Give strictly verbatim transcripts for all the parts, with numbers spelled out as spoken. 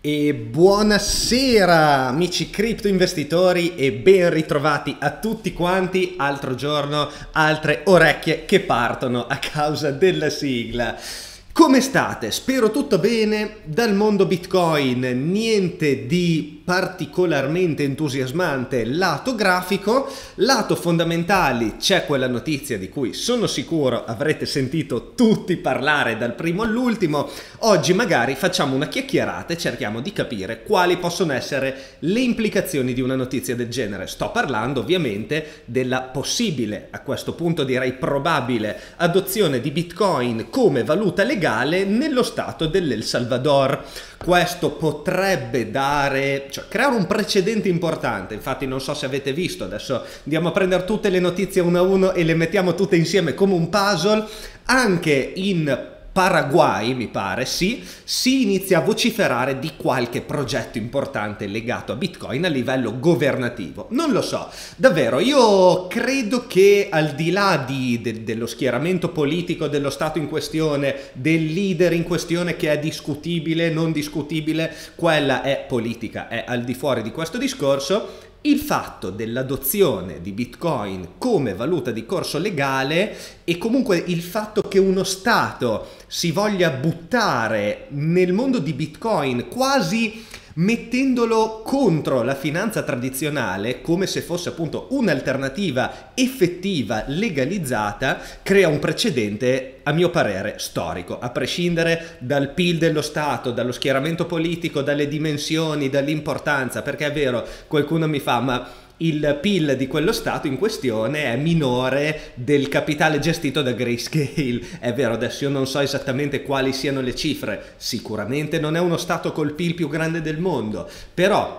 E buonasera amici cripto investitori e ben ritrovati a tutti quanti. Altro giorno, altre orecchie che partono a causa della sigla. Come state? Spero tutto bene. Dal mondo Bitcoin niente di particolarmente entusiasmante lato grafico. Lato fondamentali c'è quella notizia di cui sono sicuro avrete sentito tutti parlare dal primo all'ultimo. Oggi magari facciamo una chiacchierata e cerchiamo di capire quali possono essere le implicazioni di una notizia del genere. Sto parlando ovviamente della possibile, a questo punto direi probabile, adozione di Bitcoin come valuta legale nello stato dell'El Salvador. Questo potrebbe dare, cioè creare un precedente importante. Infatti non so se avete visto, adesso andiamo a prendere tutte le notizie uno a uno e le mettiamo tutte insieme come un puzzle. Anche in Paraguay, mi pare, sì, si inizia a vociferare di qualche progetto importante legato a Bitcoin a livello governativo. Non lo so, davvero, io credo che al di là di, de, dello schieramento politico dello Stato in questione, del leader in questione che è discutibile, non discutibile, quella è politica, è al di fuori di questo discorso. Il fatto dell'adozione di Bitcoin come valuta di corso legale e comunque il fatto che uno Stato si voglia buttare nel mondo di Bitcoin quasi mettendolo contro la finanza tradizionale come se fosse appunto un'alternativa effettiva, legalizzata, crea un precedente a mio parere storico, a prescindere dal P I L dello Stato, dallo schieramento politico, dalle dimensioni, dall'importanza, perché è vero, qualcuno mi fa ma il P I L di quello Stato in questione è minore del capitale gestito da Grayscale. È vero, adesso io non so esattamente quali siano le cifre, sicuramente non è uno Stato col P I L più grande del mondo, però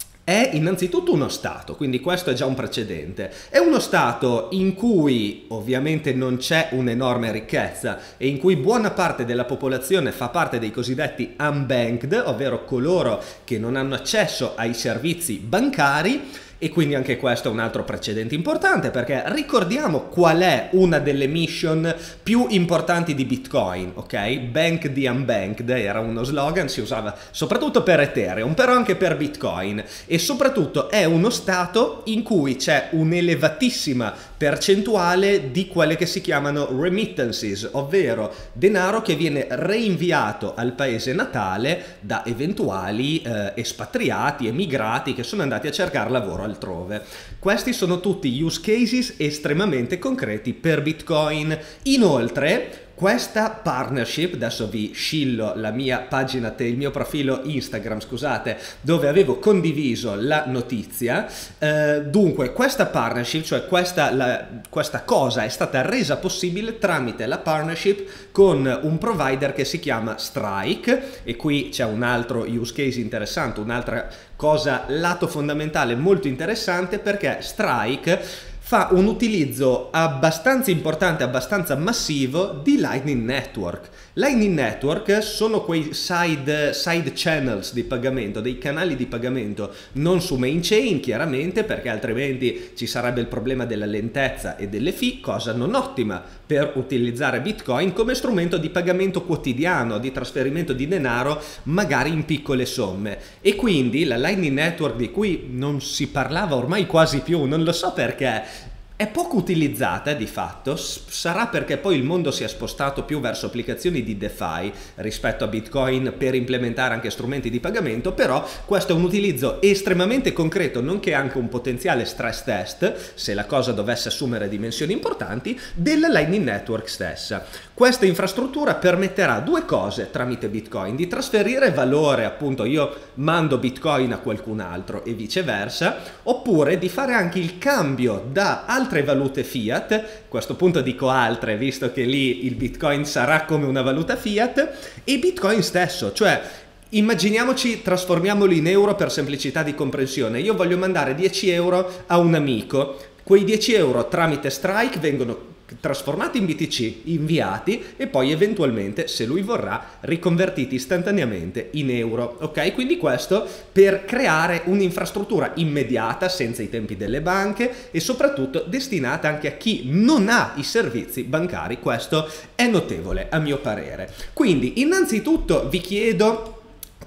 è innanzitutto uno Stato, quindi questo è già un precedente. È uno Stato in cui ovviamente non c'è un'enorme ricchezza e in cui buona parte della popolazione fa parte dei cosiddetti unbanked, ovvero coloro che non hanno accesso ai servizi bancari. E quindi anche questo è un altro precedente importante, perché ricordiamo qual è una delle mission più importanti di Bitcoin, ok? Bank the unbanked era uno slogan, si usava soprattutto per Ethereum, però anche per Bitcoin, e soprattutto è uno stato in cui c'è un'elevatissima percentuale di quelle che si chiamano remittances, ovvero denaro che viene reinviato al paese natale da eventuali eh, espatriati, emigrati che sono andati a cercare lavoro altrove. Questi sono tutti use cases estremamente concreti per Bitcoin. Inoltre, questa partnership, adesso vi scillo la mia pagina, il mio profilo Instagram, scusate, dove avevo condiviso la notizia. Eh, dunque, questa partnership, cioè questa, la, questa cosa è stata resa possibile tramite la partnership con un provider che si chiama Strike, e qui c'è un altro use case interessante, un'altra cosa lato fondamentale molto interessante, perché Strike fa un utilizzo abbastanza importante, abbastanza massivo di Lightning Network. Lightning Network sono quei side, side channels di pagamento, dei canali di pagamento non su main chain chiaramente, perché altrimenti ci sarebbe il problema della lentezza e delle fee, cosa non ottima per utilizzare Bitcoin come strumento di pagamento quotidiano, di trasferimento di denaro magari in piccole somme. E quindi la Lightning Network, di cui non si parlava ormai quasi più, non lo so perché, è poco utilizzata di fatto, sarà perché poi il mondo si è spostato più verso applicazioni di DeFi rispetto a Bitcoin per implementare anche strumenti di pagamento, però questo è un utilizzo estremamente concreto, nonché anche un potenziale stress test, se la cosa dovesse assumere dimensioni importanti, della Lightning Network stessa. Questa infrastruttura permetterà due cose tramite Bitcoin: di trasferire valore, appunto io mando Bitcoin a qualcun altro e viceversa, oppure di fare anche il cambio da altre valute fiat. A questo punto dico altre, visto che lì il Bitcoin sarà come una valuta fiat, e Bitcoin stesso, cioè immaginiamoci, trasformiamolo in euro per semplicità di comprensione. Io voglio mandare dieci euro a un amico, quei dieci euro tramite Strike vengono trasformati in B T C, inviati e poi eventualmente, se lui vorrà, riconvertiti istantaneamente in euro. Ok, quindi questo per creare un'infrastruttura immediata, senza i tempi delle banche, e soprattutto destinata anche a chi non ha i servizi bancari. Questo è notevole a mio parere. Quindi innanzitutto vi chiedo: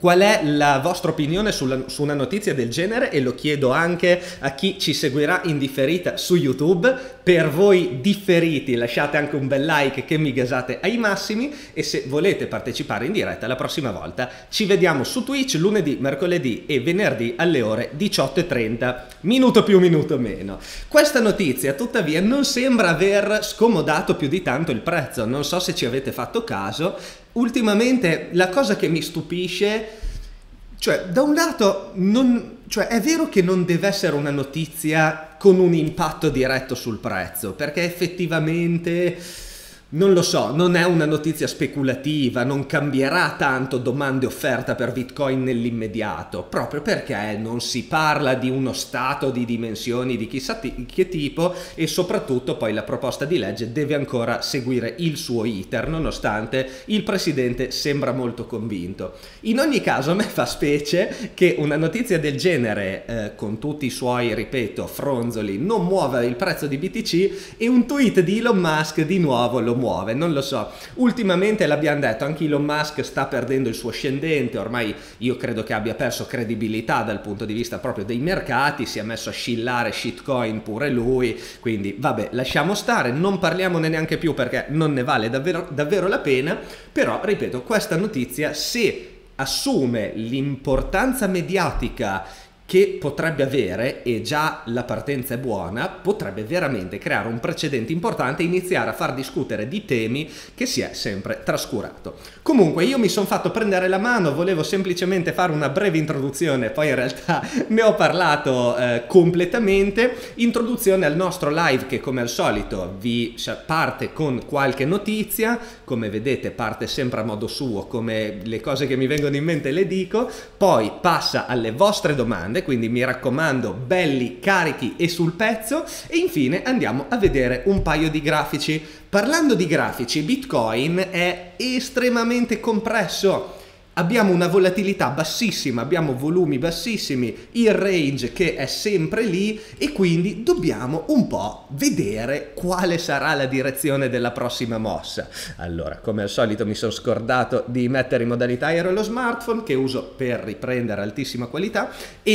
Qual è la vostra opinione sulla, su una notizia del genere? E lo chiedo anche a chi ci seguirà in differita su YouTube. Per voi differiti lasciate anche un bel like che mi gasate ai massimi, e se volete partecipare in diretta la prossima volta ci vediamo su Twitch lunedì, mercoledì e venerdì alle ore diciotto e trenta, minuto più minuto meno. Questa notizia tuttavia non sembra aver scomodato più di tanto il prezzo, non so se ci avete fatto caso. Ultimamente la cosa che mi stupisce, cioè da un lato non, cioè è vero che non deve essere una notizia con un impatto diretto sul prezzo, perché effettivamente non lo so, non è una notizia speculativa, non cambierà tanto domanda e offerta per Bitcoin nell'immediato, proprio perché non si parla di uno stato di dimensioni di chissà che tipo, e soprattutto poi la proposta di legge deve ancora seguire il suo iter, nonostante il presidente sembra molto convinto. In ogni caso a me fa specie che una notizia del genere, eh, con tutti i suoi, ripeto, fronzoli, non muova il prezzo di B T C, e un tweet di Elon Musk di nuovo lo muove. Non lo so, ultimamente l'abbiamo detto, anche Elon Musk sta perdendo il suo ascendente, ormai io credo che abbia perso credibilità dal punto di vista proprio dei mercati, si è messo a scillare shitcoin pure lui, quindi vabbè, lasciamo stare, non parliamone neanche più perché non ne vale davvero, davvero la pena. Però ripeto, questa notizia, se assume l'importanza mediatica che potrebbe avere, e già la partenza è buona, potrebbe veramente creare un precedente importante e iniziare a far discutere di temi che si è sempre trascurato. Comunque io mi sono fatto prendere la mano, volevo semplicemente fare una breve introduzione, poi in realtà ne ho parlato eh, completamente. Introduzione al nostro live che come al solito vi parte con qualche notizia, come vedete parte sempre a modo suo, come le cose che mi vengono in mente le dico, poi passa alle vostre domande, quindi mi raccomando, belli, carichi e sul pezzo, e infine andiamo a vedere un paio di grafici. Parlando di grafici, Bitcoin è estremamente compresso. Abbiamo una volatilità bassissima, abbiamo volumi bassissimi, il range che è sempre lì, e quindi dobbiamo un po' vedere quale sarà la direzione della prossima mossa. Allora, come al solito mi sono scordato di mettere in modalità aereo lo smartphone, che uso per riprendere altissima qualità,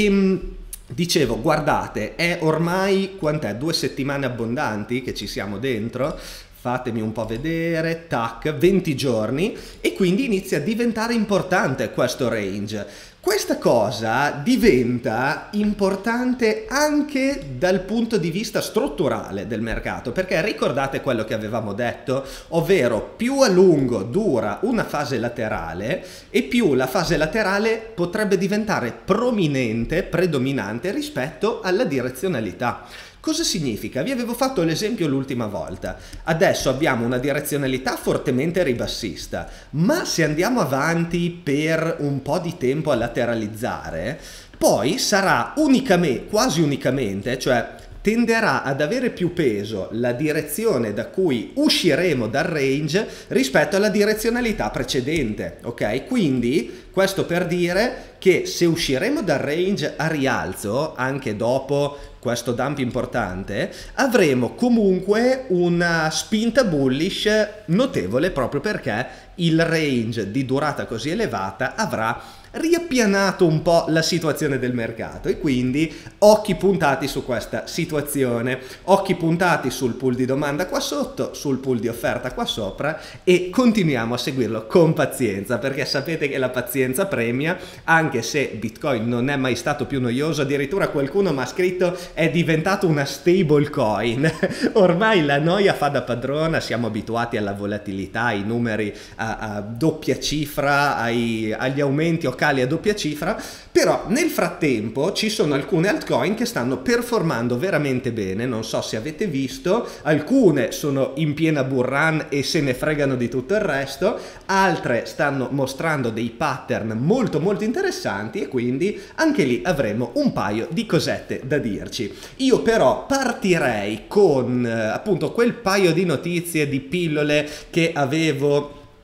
e dicevo, guardate, è ormai, quant'è, due settimane abbondanti che ci siamo dentro. Fatemi un po' vedere, tac, venti giorni, e quindi inizia a diventare importante questo range. Questa cosa diventa importante anche dal punto di vista strutturale del mercato, perché ricordate quello che avevamo detto, ovvero più a lungo dura una fase laterale e più la fase laterale potrebbe diventare prominente, predominante rispetto alla direzionalità. Cosa significa? Vi avevo fatto l'esempio l'ultima volta. Adesso abbiamo una direzionalità fortemente ribassista, ma se andiamo avanti per un po' di tempo a lateralizzare, poi sarà unicamente, quasi unicamente, cioè tenderà ad avere più peso la direzione da cui usciremo dal range rispetto alla direzionalità precedente, ok? Quindi questo per dire che se usciremo dal range a rialzo, anche dopo questo dump importante, avremo comunque una spinta bullish notevole, proprio perché il range di durata così elevata avrà riappianato un po' la situazione del mercato, e quindi occhi puntati su questa situazione, occhi puntati sul pool di domanda qua sotto, sul pool di offerta qua sopra, e continuiamo a seguirlo con pazienza, perché sapete che la pazienza premia, anche se Bitcoin non è mai stato più noioso. Addirittura qualcuno mi ha scritto è diventato una stable coin. Ormai la noia fa da padrona, siamo abituati alla volatilità, ai numeri a, a doppia cifra, ai, agli aumenti o a doppia cifra, però nel frattempo ci sono alcune altcoin che stanno performando veramente bene. Non so se avete visto, alcune sono in piena bull run e se ne fregano di tutto il resto, altre stanno mostrando dei pattern molto molto interessanti, e quindi anche lì avremo un paio di cosette da dirci. Io però partirei con eh, appunto quel paio di notizie, di pillole che avevo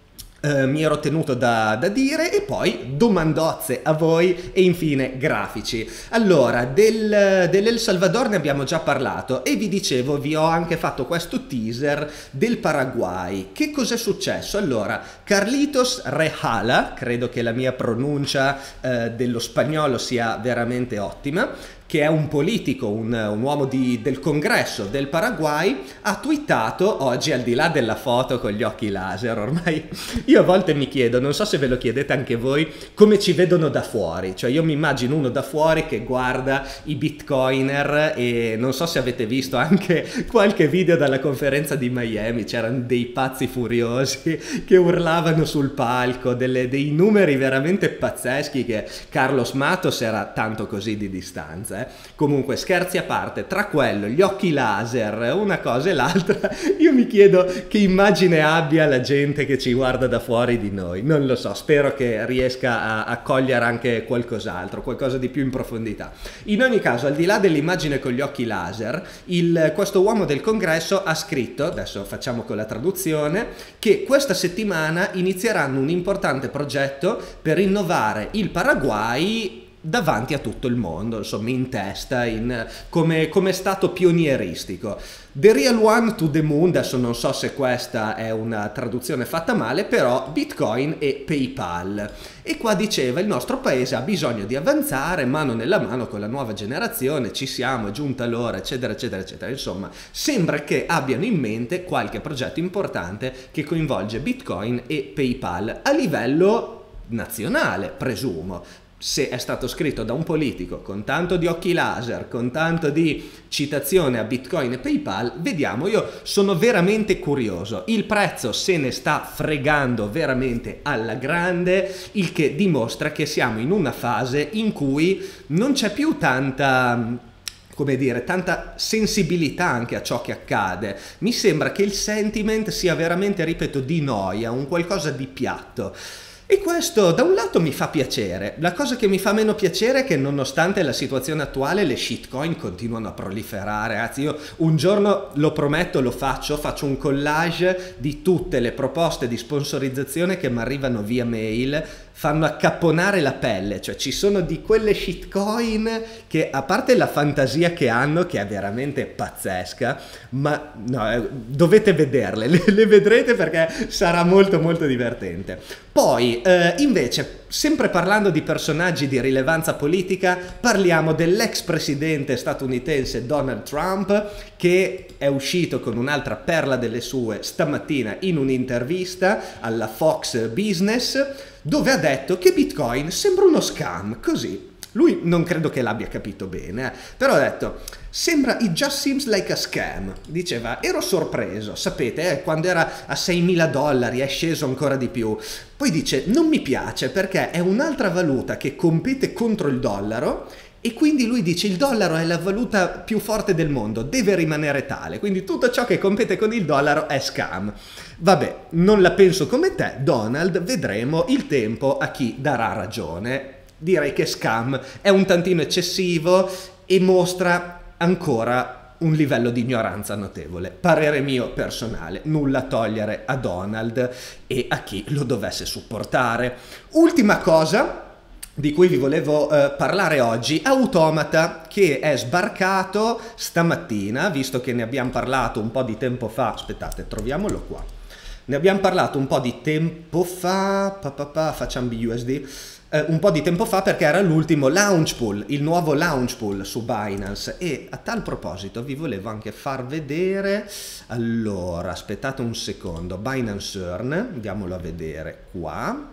eh, mi ero tenuto da, da dire, e poi domandozze a voi e infine grafici. Allora, del, dell'El Salvador ne abbiamo già parlato e vi dicevo, vi ho anche fatto questo teaser del Paraguay. Che cos'è successo? Allora, Carlitos Rejala, credo che la mia pronuncia eh, dello spagnolo sia veramente ottima, che è un politico, un, un uomo di, del congresso del Paraguay, ha twittato oggi, al di là della foto con gli occhi laser, ormai io a volte mi chiedo, non so se ve lo chiedete anche voi, come ci vedono da fuori. Cioè io mi immagino uno da fuori che guarda i bitcoiner, e non so se avete visto anche qualche video dalla conferenza di Miami, c'erano dei pazzi furiosi che urlavano sul palco, delle, dei numeri veramente pazzeschi, che Carlos Matos era tanto così di distanza. Eh. Comunque, scherzi a parte, tra quello, gli occhi laser, una cosa e l'altra, io mi chiedo che immagine abbia la gente che ci guarda da fuori di noi. Non lo so, spero che riesca a, a cogliere anche qualcos'altro, qualcosa di più in profondità. In ogni caso, al di là dell'immagine con gli occhi laser, il, questo uomo del congresso ha scritto, adesso facciamo con la traduzione, che questa settimana inizieranno un importante progetto per innovare il Paraguay davanti a tutto il mondo, insomma in testa, in, come, come stato pionieristico. The real one to the moon, adesso non so se questa è una traduzione fatta male, però Bitcoin e PayPal. E qua diceva, il nostro paese ha bisogno di avanzare mano nella mano con la nuova generazione, ci siamo, è giunta l'ora, eccetera, eccetera, eccetera. Insomma, sembra che abbiano in mente qualche progetto importante che coinvolge Bitcoin e PayPal a livello nazionale, presumo. Se è stato scritto da un politico con tanto di occhi laser, con tanto di citazione a Bitcoin e PayPal, vediamo, io sono veramente curioso. Il prezzo se ne sta fregando veramente alla grande, il che dimostra che siamo in una fase in cui non c'è più tanta, come dire, tanta sensibilità anche a ciò che accade. Mi sembra che il sentiment sia veramente, ripeto, di noia, un qualcosa di piatto. E questo da un lato mi fa piacere. La cosa che mi fa meno piacere è che nonostante la situazione attuale le shitcoin continuano a proliferare. Anzi, io un giorno, lo prometto, lo faccio, faccio un collage di tutte le proposte di sponsorizzazione che mi arrivano via mail, fanno accapponare la pelle. Cioè ci sono di quelle shitcoin che, a parte la fantasia che hanno, che è veramente pazzesca, ma no, eh, dovete vederle, le, le vedrete perché sarà molto molto divertente. Poi eh, invece, sempre parlando di personaggi di rilevanza politica, parliamo dell'ex presidente statunitense Donald Trump, che è uscito con un'altra perla delle sue stamattina in un'intervista alla Fox Business, dove ha detto che Bitcoin sembra uno scam, così. Lui non credo che l'abbia capito bene, eh? Però ha detto, sembra, it just seems like a scam. Diceva, ero sorpreso, sapete, eh, quando era a seimila dollari è sceso ancora di più. Poi dice, non mi piace perché è un'altra valuta che compete contro il dollaro, e quindi lui dice, il dollaro è la valuta più forte del mondo, deve rimanere tale, quindi tutto ciò che compete con il dollaro è scam. Vabbè, non la penso come te, Donald, vedremo il tempo a chi darà ragione. Direi che scam è un tantino eccessivo e mostra ancora un livello di ignoranza notevole. Parere mio personale, nulla togliere a Donald e a chi lo dovesse supportare. Ultima cosa di cui vi volevo eh, parlare oggi, Automata, che è sbarcato stamattina, visto che ne abbiamo parlato un po' di tempo fa. Aspettate, troviamolo qua. Ne abbiamo parlato un po' di tempo fa, pa, pa, pa, facciamo B U S D, eh, un po' di tempo fa, perché era l'ultimo launch pool, il nuovo launch pool su Binance. E a tal proposito vi volevo anche far vedere, allora aspettate un secondo, Binance Earn, andiamolo a vedere qua.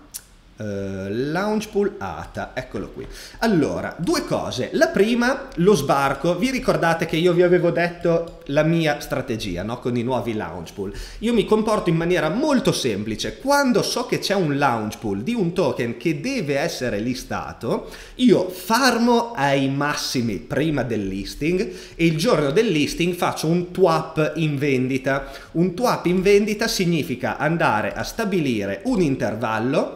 Uh, launch pool A T A, eccolo qui. Allora, due cose. La prima, lo sbarco. Vi ricordate che io vi avevo detto la mia strategia, no? Con i nuovi launch pool. Io mi comporto in maniera molto semplice. Quando so che c'è un launch pool di un token che deve essere listato, io farmo ai massimi prima del listing e il giorno del listing faccio un twap in vendita. Un twap in vendita significa andare a stabilire un intervallo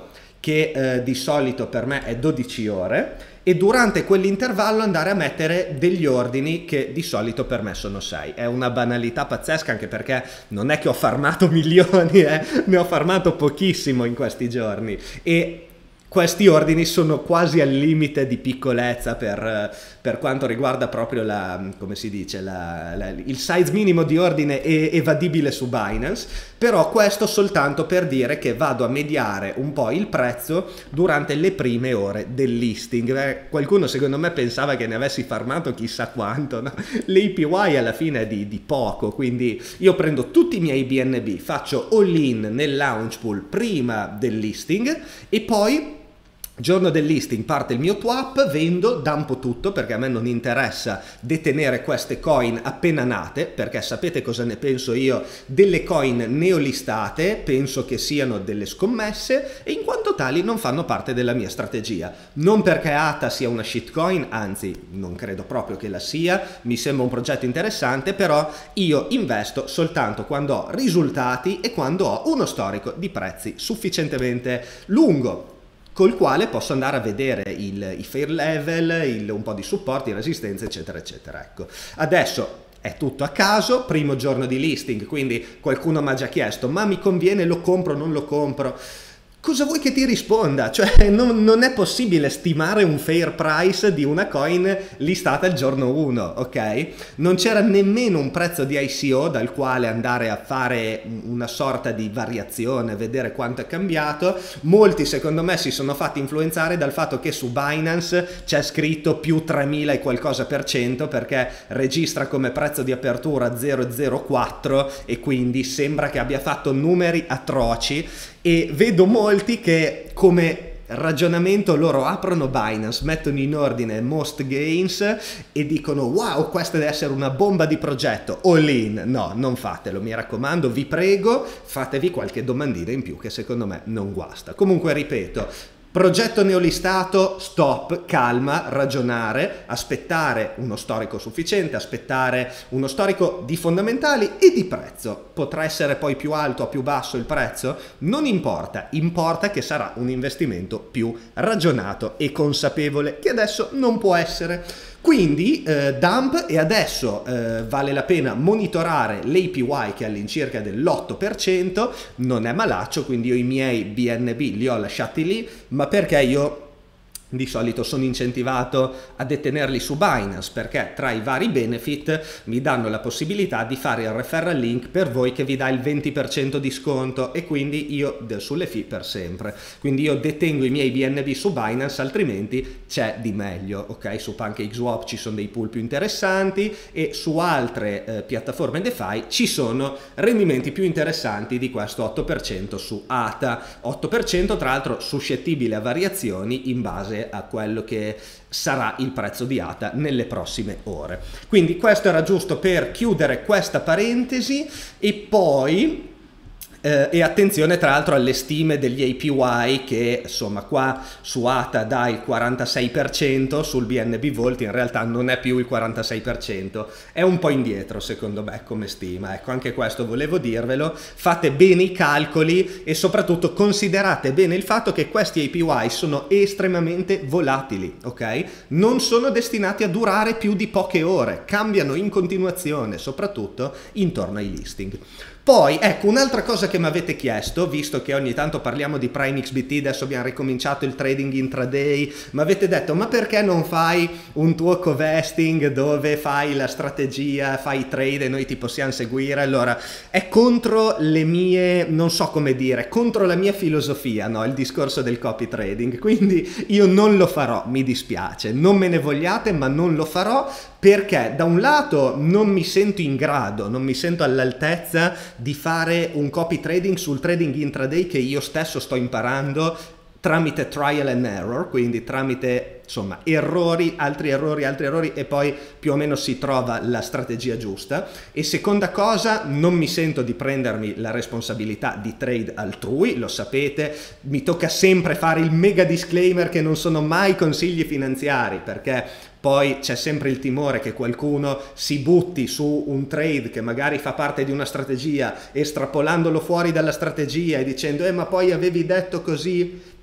che eh, di solito per me è dodici ore, e durante quell'intervallo andare a mettere degli ordini che di solito per me sono sei. È una banalità pazzesca, anche perché non è che ho farmato milioni, eh? Ne ho farmato pochissimo in questi giorni, e questi ordini sono quasi al limite di piccolezza per, per quanto riguarda proprio la, come si dice, la, la, il size minimo di ordine evadibile su Binance, però questo soltanto per dire che vado a mediare un po' il prezzo durante le prime ore del listing. Eh, qualcuno secondo me pensava che ne avessi farmato chissà quanto, no? L'A P Y alla fine è di, di poco, quindi io prendo tutti i miei B N B, faccio all-in nel launch pool prima del listing e poi giorno del listing parte il mio twap, vendo, dumpo tutto, perché a me non interessa detenere queste coin appena nate, perché sapete cosa ne penso io delle coin neolistate? Penso che siano delle scommesse e in quanto tali non fanno parte della mia strategia. Non perché A T A sia una shitcoin, anzi non credo proprio che la sia, mi sembra un progetto interessante, però io investo soltanto quando ho risultati e quando ho uno storico di prezzi sufficientemente lungo, col quale posso andare a vedere il, i fair level, il, un po' di supporti, resistenze, eccetera, eccetera. Ecco. Adesso è tutto a caso, primo giorno di listing, quindi qualcuno mi ha già chiesto, ma mi conviene, lo compro, non lo compro? Cosa vuoi che ti risponda? Cioè non, non è possibile stimare un fair price di una coin listata il giorno uno, ok? Non c'era nemmeno un prezzo di I C O dal quale andare a fare una sorta di variazione, vedere quanto è cambiato. Molti secondo me si sono fatti influenzare dal fatto che su Binance c'è scritto più tremila e qualcosa per cento, perché registra come prezzo di apertura zero virgola zero quattro e quindi sembra che abbia fatto numeri atroci. E vedo molti che come ragionamento loro aprono Binance, mettono in ordine most gains e dicono wow, questa deve essere una bomba di progetto, all in. No, non fatelo, mi raccomando, vi prego, fatevi qualche domandina in più che secondo me non guasta. Comunque ripeto, progetto neolistato, stop, calma, ragionare, aspettare uno storico sufficiente, aspettare uno storico di fondamentali e di prezzo. Potrà essere poi più alto o più basso il prezzo? Non importa, importa che sarà un investimento più ragionato e consapevole, che adesso non può essere. Quindi eh, dump, e adesso eh, vale la pena monitorare l'A P Y che è all'incirca dell'otto per cento, non è malaccio, quindi io i miei B N B li ho lasciati lì, ma perché io di solito sono incentivato a detenerli su Binance, perché tra i vari benefit mi danno la possibilità di fare il referral link per voi che vi dà il venti per cento di sconto, e quindi io sulle fee per sempre, quindi io detengo i miei B N B su Binance, altrimenti c'è di meglio, ok? Su PancakeSwap ci sono dei pool più interessanti e su altre eh, piattaforme DeFi ci sono rendimenti più interessanti di questo otto per cento su A T A, otto per cento tra l'altro suscettibile a variazioni in base a quello che sarà il prezzo di A T A nelle prossime ore. Quindi questo era giusto per chiudere questa parentesi, e poi Eh, e attenzione tra l'altro alle stime degli A P Y che insomma qua su A T A dà il quarantasei per cento, sul B N B Vault in realtà non è più il quarantasei per cento, è un po' indietro secondo me come stima. Ecco, anche questo volevo dirvelo, fate bene i calcoli e soprattutto considerate bene il fatto che questi A P Y sono estremamente volatili, ok? Non sono destinati a durare più di poche ore, cambiano in continuazione, soprattutto intorno ai listing. Poi, ecco, un'altra cosa che mi avete chiesto, visto che ogni tanto parliamo di Prime X B T, adesso abbiamo ricominciato il trading intraday, mi avete detto, ma perché non fai un tuo co-vesting dove fai la strategia, fai i trade e noi ti possiamo seguire? Allora, è contro le mie, non so come dire, contro la mia filosofia, no? Il discorso del copy trading, quindi io non lo farò, mi dispiace, non me ne vogliate, ma non lo farò, perché da un lato non mi sento in grado, non mi sento all'altezza di fare un copy trading sul trading intraday che io stesso sto imparando tramite trial and error, quindi tramite insomma errori, altri errori, altri errori e poi più o meno si trova la strategia giusta. E seconda cosa, non mi sento di prendermi la responsabilità di trade altrui, lo sapete, mi tocca sempre fare il mega disclaimer che non sono mai consigli finanziari, perché poi c'è sempre il timore che qualcuno si butti su un trade che magari fa parte di una strategia, estrapolandolo fuori dalla strategia e dicendo eh ma poi avevi detto così.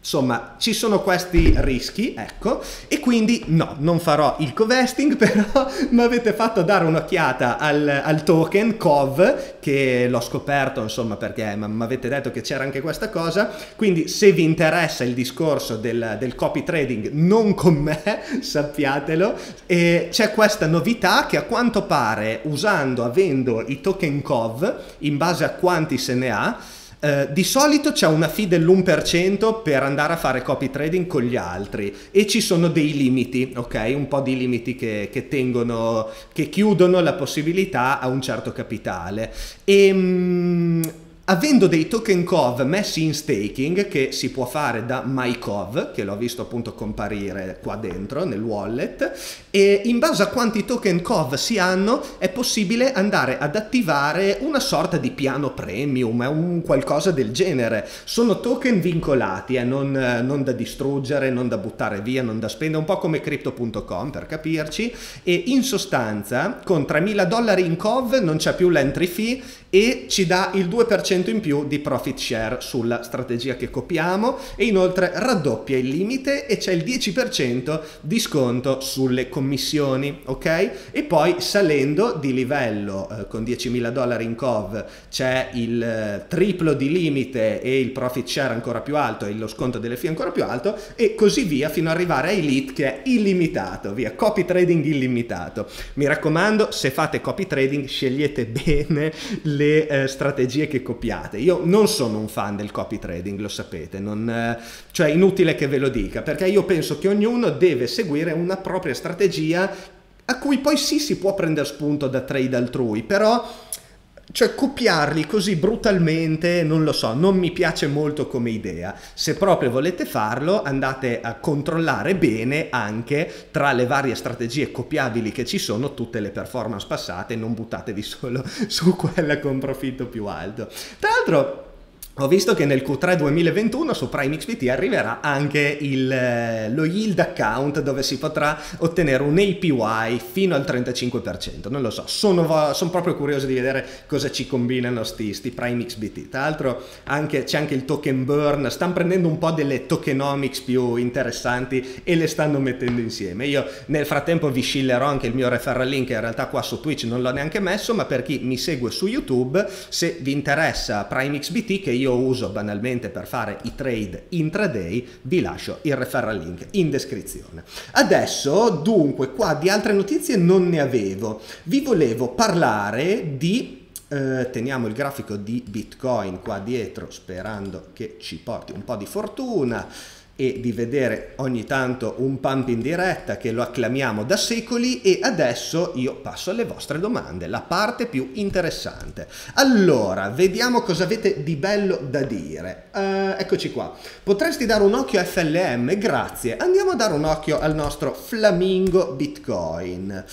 Insomma, ci sono questi rischi, ecco, e quindi no, non farò il co-vesting, però mi avete fatto dare un'occhiata al, al token C O V, che l'ho scoperto, insomma, perché mi avete detto che c'era anche questa cosa, quindi se vi interessa il discorso del, del copy trading, non con me, sappiatelo, e c'è questa novità che a quanto pare, usando, avendo i token C O V, in base a quanti se ne ha, Uh, di solito c'è una fee dell'uno per cento per andare a fare copy trading con gli altri e ci sono dei limiti, ok? Un po' di limiti che, che tengono, che chiudono la possibilità a un certo capitale. E, mm, avendo dei token C O V messi in staking, che si può fare da MyCov, che l'ho visto appunto comparire qua dentro nel wallet, e in base a quanti token C O V si hanno è possibile andare ad attivare una sorta di piano premium, un qualcosa del genere. Sono token vincolati, eh, non, non da distruggere, non da buttare via, non da spendere, un po' come crypto punto com per capirci, e in sostanza con tremila dollari in C O V non c'è più l'entry fee e ci dà il due per cento in più di profit share sulla strategia che copiamo, e inoltre raddoppia il limite e c'è il dieci per cento di sconto sulle commissioni, ok? E poi salendo di livello eh, con diecimila dollari in C O V c'è il eh, triplo di limite e il profit share ancora più alto e lo sconto delle fee ancora più alto, e così via fino ad arrivare a Elite, che è illimitato, via, copy trading illimitato. Mi raccomando, se fate copy trading scegliete bene le le eh, strategie che copiate. Io non sono un fan del copy trading, lo sapete, non, eh, cioè è inutile che ve lo dica, perché io penso che ognuno deve seguire una propria strategia a cui poi sì si può prendere spunto da trade altrui, però cioè copiarli così brutalmente non lo so, non mi piace molto come idea. Se proprio volete farlo, andate a controllare bene anche tra le varie strategie copiabili che ci sono tutte le performance passate, non buttatevi solo su quella con profitto più alto. Tra l'altro ho visto che nel Q tre duemilaventuno su Prime X B T arriverà anche il, lo yield account, dove si potrà ottenere un A P Y fino al trentacinque per cento. Non lo so, sono, sono proprio curioso di vedere cosa ci combinano sti, sti Prime X B T. Tra l'altro c'è anche il token burn, stanno prendendo un po' delle tokenomics più interessanti e le stanno mettendo insieme. Io nel frattempo vi scillerò anche il mio referral link, in realtà qua su Twitch non l'ho neanche messo, ma per chi mi segue su YouTube, se vi interessa Prime X B T, che io io uso banalmente per fare i trade intraday, vi lascio il referral link in descrizione. Adesso, dunque, qua di altre notizie non ne avevo. Vi volevo parlare di, eh, teniamo il grafico di Bitcoin qua dietro, sperando che ci porti un po' di fortuna e di vedere ogni tanto un pump in diretta che lo acclamiamo da secoli. E adesso io passo alle vostre domande, la parte più interessante. Allora, vediamo cosa avete di bello da dire. Uh, eccoci qua. Potresti dare un occhio a F L M? Grazie. Andiamo a dare un occhio al nostro Flamingo Bitcoin.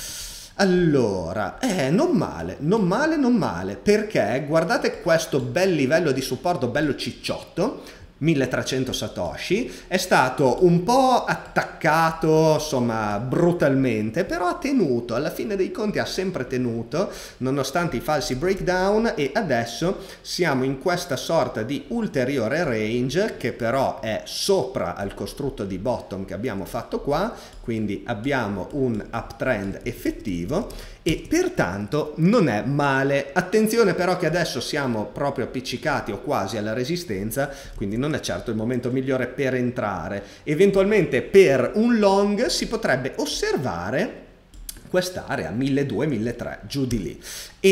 Allora, eh, non male, non male, non male, perché guardate questo bel livello di supporto, bello cicciotto, milletrecento satoshi, è stato un po' attaccato, insomma, brutalmente, però ha tenuto, alla fine dei conti ha sempre tenuto, nonostante i falsi breakdown, e adesso siamo in questa sorta di ulteriore range, che però è sopra al costrutto di bottom che abbiamo fatto qua, quindi abbiamo un uptrend effettivo e pertanto non è male. Attenzione però che adesso siamo proprio appiccicati o quasi alla resistenza, quindi non è certo il momento migliore per entrare. Eventualmente per un long si potrebbe osservare quest'area milleduecento milletrecento, giù di lì,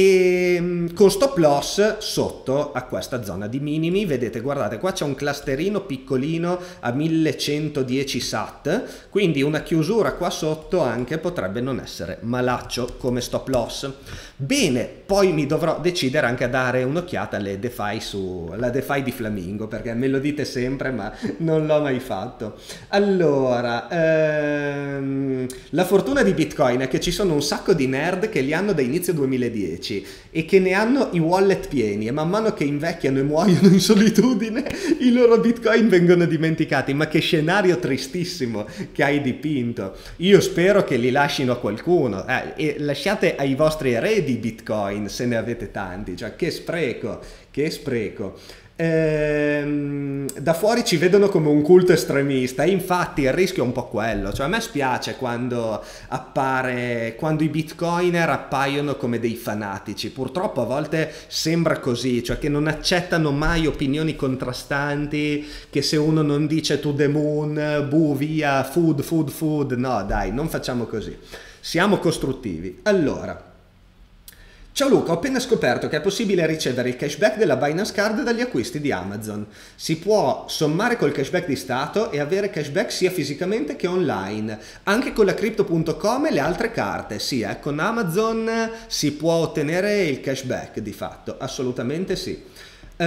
e con stop loss sotto a questa zona di minimi. Vedete, guardate, qua c'è un clusterino piccolino a millecentodieci sat, quindi una chiusura qua sotto anche potrebbe non essere malaccio come stop loss. Bene, poi mi dovrò decidere anche a dare un'occhiata alle DeFi, su la DeFi di Flamingo, perché me lo dite sempre ma non l'ho mai fatto. Allora, ehm, la fortuna di Bitcoin è che ci sono un sacco di nerd che li hanno da inizio duemiladieci e che ne hanno i wallet pieni, e man mano che invecchiano e muoiono in solitudine i loro Bitcoin vengono dimenticati. Ma che scenario tristissimo che hai dipinto. Io spero che li lasciino a qualcuno, eh, e lasciate ai vostri eredi Bitcoin se ne avete tanti, cioè che spreco, che spreco. Ehm, da fuori ci vedono come un culto estremista e infatti il rischio è un po' quello, cioè a me spiace quando appare, quando i bitcoiner appaiono come dei fanatici, purtroppo a volte sembra così, cioè che non accettano mai opinioni contrastanti, che se uno non dice to the moon, buh via, food, food, food, no dai, non facciamo così, siamo costruttivi. Allora, ciao Luca, ho appena scoperto che è possibile ricevere il cashback della Binance Card dagli acquisti di Amazon. Si può sommare col cashback di Stato e avere cashback sia fisicamente che online, anche con la Crypto punto com e le altre carte. Sì, eh, con Amazon si può ottenere il cashback di fatto, assolutamente sì. Uh,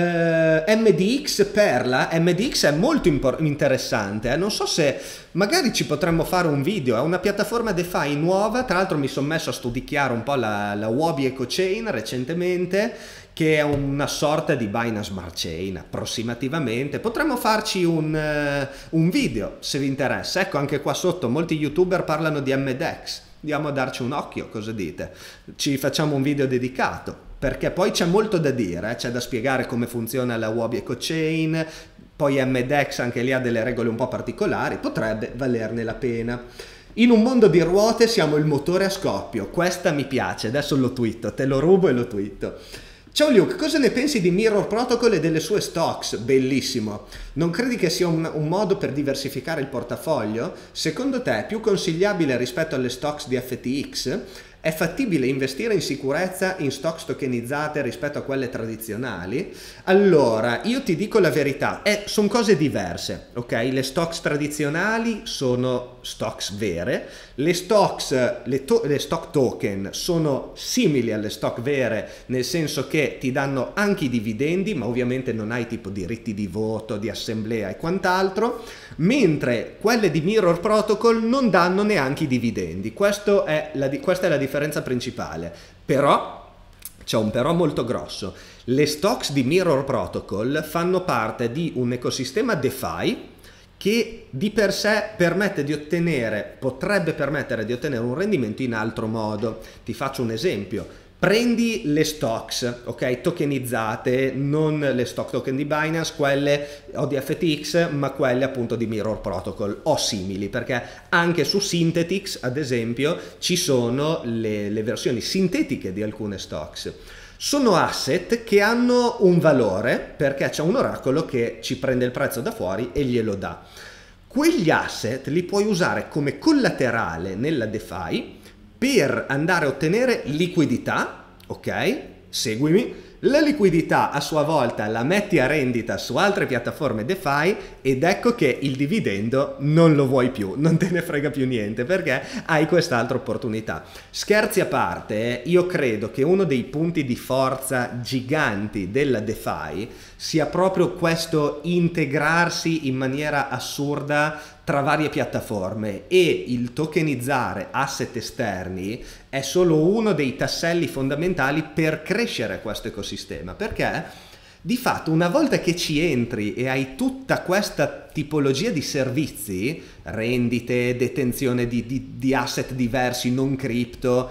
M D X Perla, M D X è molto interessante, eh? Non so se magari ci potremmo fare un video, è una piattaforma DeFi nuova, tra l'altro mi sono messo a studiare un po' la, la Huobi EcoChain recentemente, che è una sorta di Binance Smart Chain approssimativamente. Potremmo farci un, uh, un video se vi interessa. Ecco, anche qua sotto molti youtuber parlano di M D X, andiamo a darci un occhio, cosa dite? Ci facciamo un video dedicato, perché poi c'è molto da dire, eh? C'è da spiegare come funziona la Huobi EcoChain, poi M D X anche lì ha delle regole un po' particolari, potrebbe valerne la pena. In un mondo di ruote siamo il motore a scoppio, questa mi piace, adesso lo twitto, te lo rubo e lo twitto. Ciao Luke, cosa ne pensi di Mirror Protocol e delle sue stocks? Bellissimo. Non credi che sia un, un modo per diversificare il portafoglio? Secondo te è più consigliabile rispetto alle stocks di F T X? È fattibile investire in sicurezza in stocks tokenizzate rispetto a quelle tradizionali? Allora, io ti dico la verità, eh, sono cose diverse, ok? Le stocks tradizionali sono stocks vere, le stocks, le, to le stock token sono simili alle stock vere, nel senso che ti danno anche i dividendi, ma ovviamente non hai tipo diritti di voto, di assemblea e quant'altro, mentre quelle di Mirror Protocol non danno neanche i dividendi. Questo è la, questa è la differenza principale. Però c'è un però molto grosso. Le stocks di Mirror Protocol fanno parte di un ecosistema DeFi che di per sé permette di ottenere, potrebbe permettere di ottenere un rendimento in altro modo. Ti faccio un esempio. Prendi le stocks, ok, tokenizzate, non le stock token di Binance, quelle o di F T X, ma quelle appunto di Mirror Protocol o simili, perché anche su Synthetix, ad esempio, ci sono le, le versioni sintetiche di alcune stocks. Sono asset che hanno un valore perché c'è un oracolo che ci prende il prezzo da fuori e glielo dà. Quegli asset li puoi usare come collaterale nella DeFi per andare a ottenere liquidità, ok? Seguimi. La liquidità a sua volta la metti a rendita su altre piattaforme DeFi ed ecco che il dividendo non lo vuoi più, non te ne frega più niente perché hai quest'altra opportunità. Scherzi a parte, io credo che uno dei punti di forza giganti della DeFi sia proprio questo integrarsi in maniera assurda tra varie piattaforme, e il tokenizzare asset esterni è solo uno dei tasselli fondamentali per crescere questo ecosistema, perché di fatto una volta che ci entri e hai tutta questa tipologia di servizi, rendite, detenzione di, di, di asset diversi non cripto,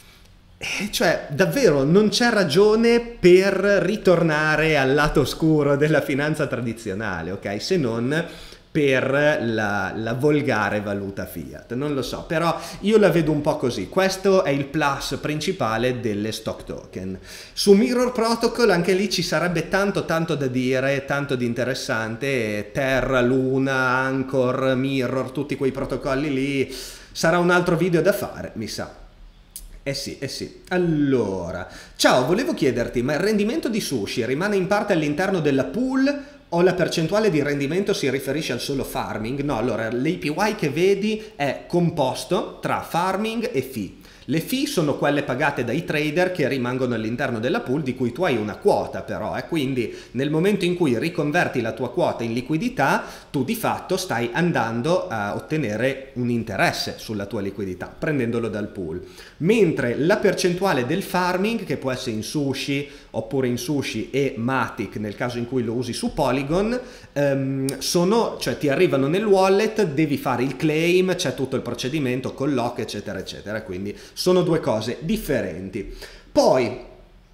cioè davvero non c'è ragione per ritornare al lato oscuro della finanza tradizionale, ok? Se non per la, la volgare valuta fiat, non lo so, però io la vedo un po' così. Questo è il plus principale delle stock token. Su Mirror Protocol anche lì ci sarebbe tanto tanto da dire, tanto di interessante. Terra, Luna, Anchor, Mirror, tutti quei protocolli lì, sarà un altro video da fare, mi sa. Eh sì, eh sì. Allora, ciao, volevo chiederti, ma il rendimento di Sushi rimane in parte all'interno della pool o la percentuale di rendimento si riferisce al solo farming? No, allora l'A P Y che vedi è composto tra farming e fee. Le fee sono quelle pagate dai trader che rimangono all'interno della pool, di cui tu hai una quota però, eh? Quindi nel momento in cui riconverti la tua quota in liquidità, tu di fatto stai andando a ottenere un interesse sulla tua liquidità, prendendolo dal pool. Mentre la percentuale del farming, che può essere in Sushi, oppure in Sushi e Matic nel caso in cui lo usi su Polygon, ehm, sono, cioè ti arrivano nel wallet, devi fare il claim, c'è tutto il procedimento con lock eccetera eccetera, quindi sono due cose differenti. Poi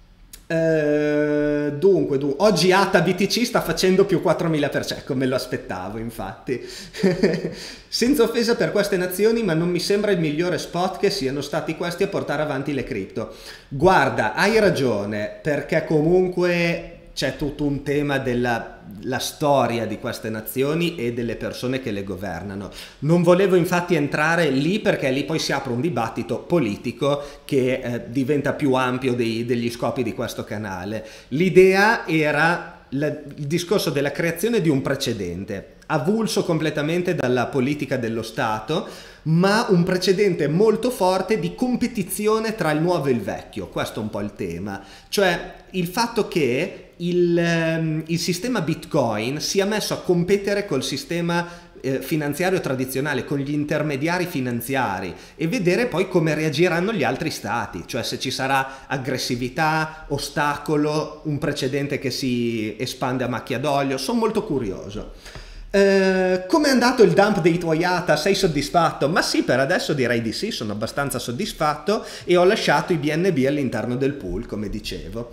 Eh, dunque, dunque, oggi A T A B T C sta facendo più quattromila per cento, come lo aspettavo infatti. Senza offesa per queste nazioni, ma non mi sembra il migliore spot che siano stati questi a portare avanti le cripto. Guarda, hai ragione, perché comunque c'è tutto un tema della la storia di queste nazioni e delle persone che le governano. Non volevo infatti entrare lì, perché lì poi si apre un dibattito politico che eh, diventa più ampio dei, degli scopi di questo canale. L'idea era la, il discorso della creazione di un precedente, avulso completamente dalla politica dello Stato, ma un precedente molto forte di competizione tra il nuovo e il vecchio. Questo è un po' il tema, cioè il fatto che il, ehm, il sistema Bitcoin sia messo a competere col sistema eh, finanziario tradizionale, con gli intermediari finanziari, e vedere poi come reagiranno gli altri stati, cioè se ci sarà aggressività, ostacolo, un precedente che si espande a macchia d'olio. Sono molto curioso. Uh, come è andato il dump dei tuoi A T A? Sei soddisfatto? Ma sì, per adesso direi di sì, sono abbastanza soddisfatto e ho lasciato i B N B all'interno del pool, come dicevo.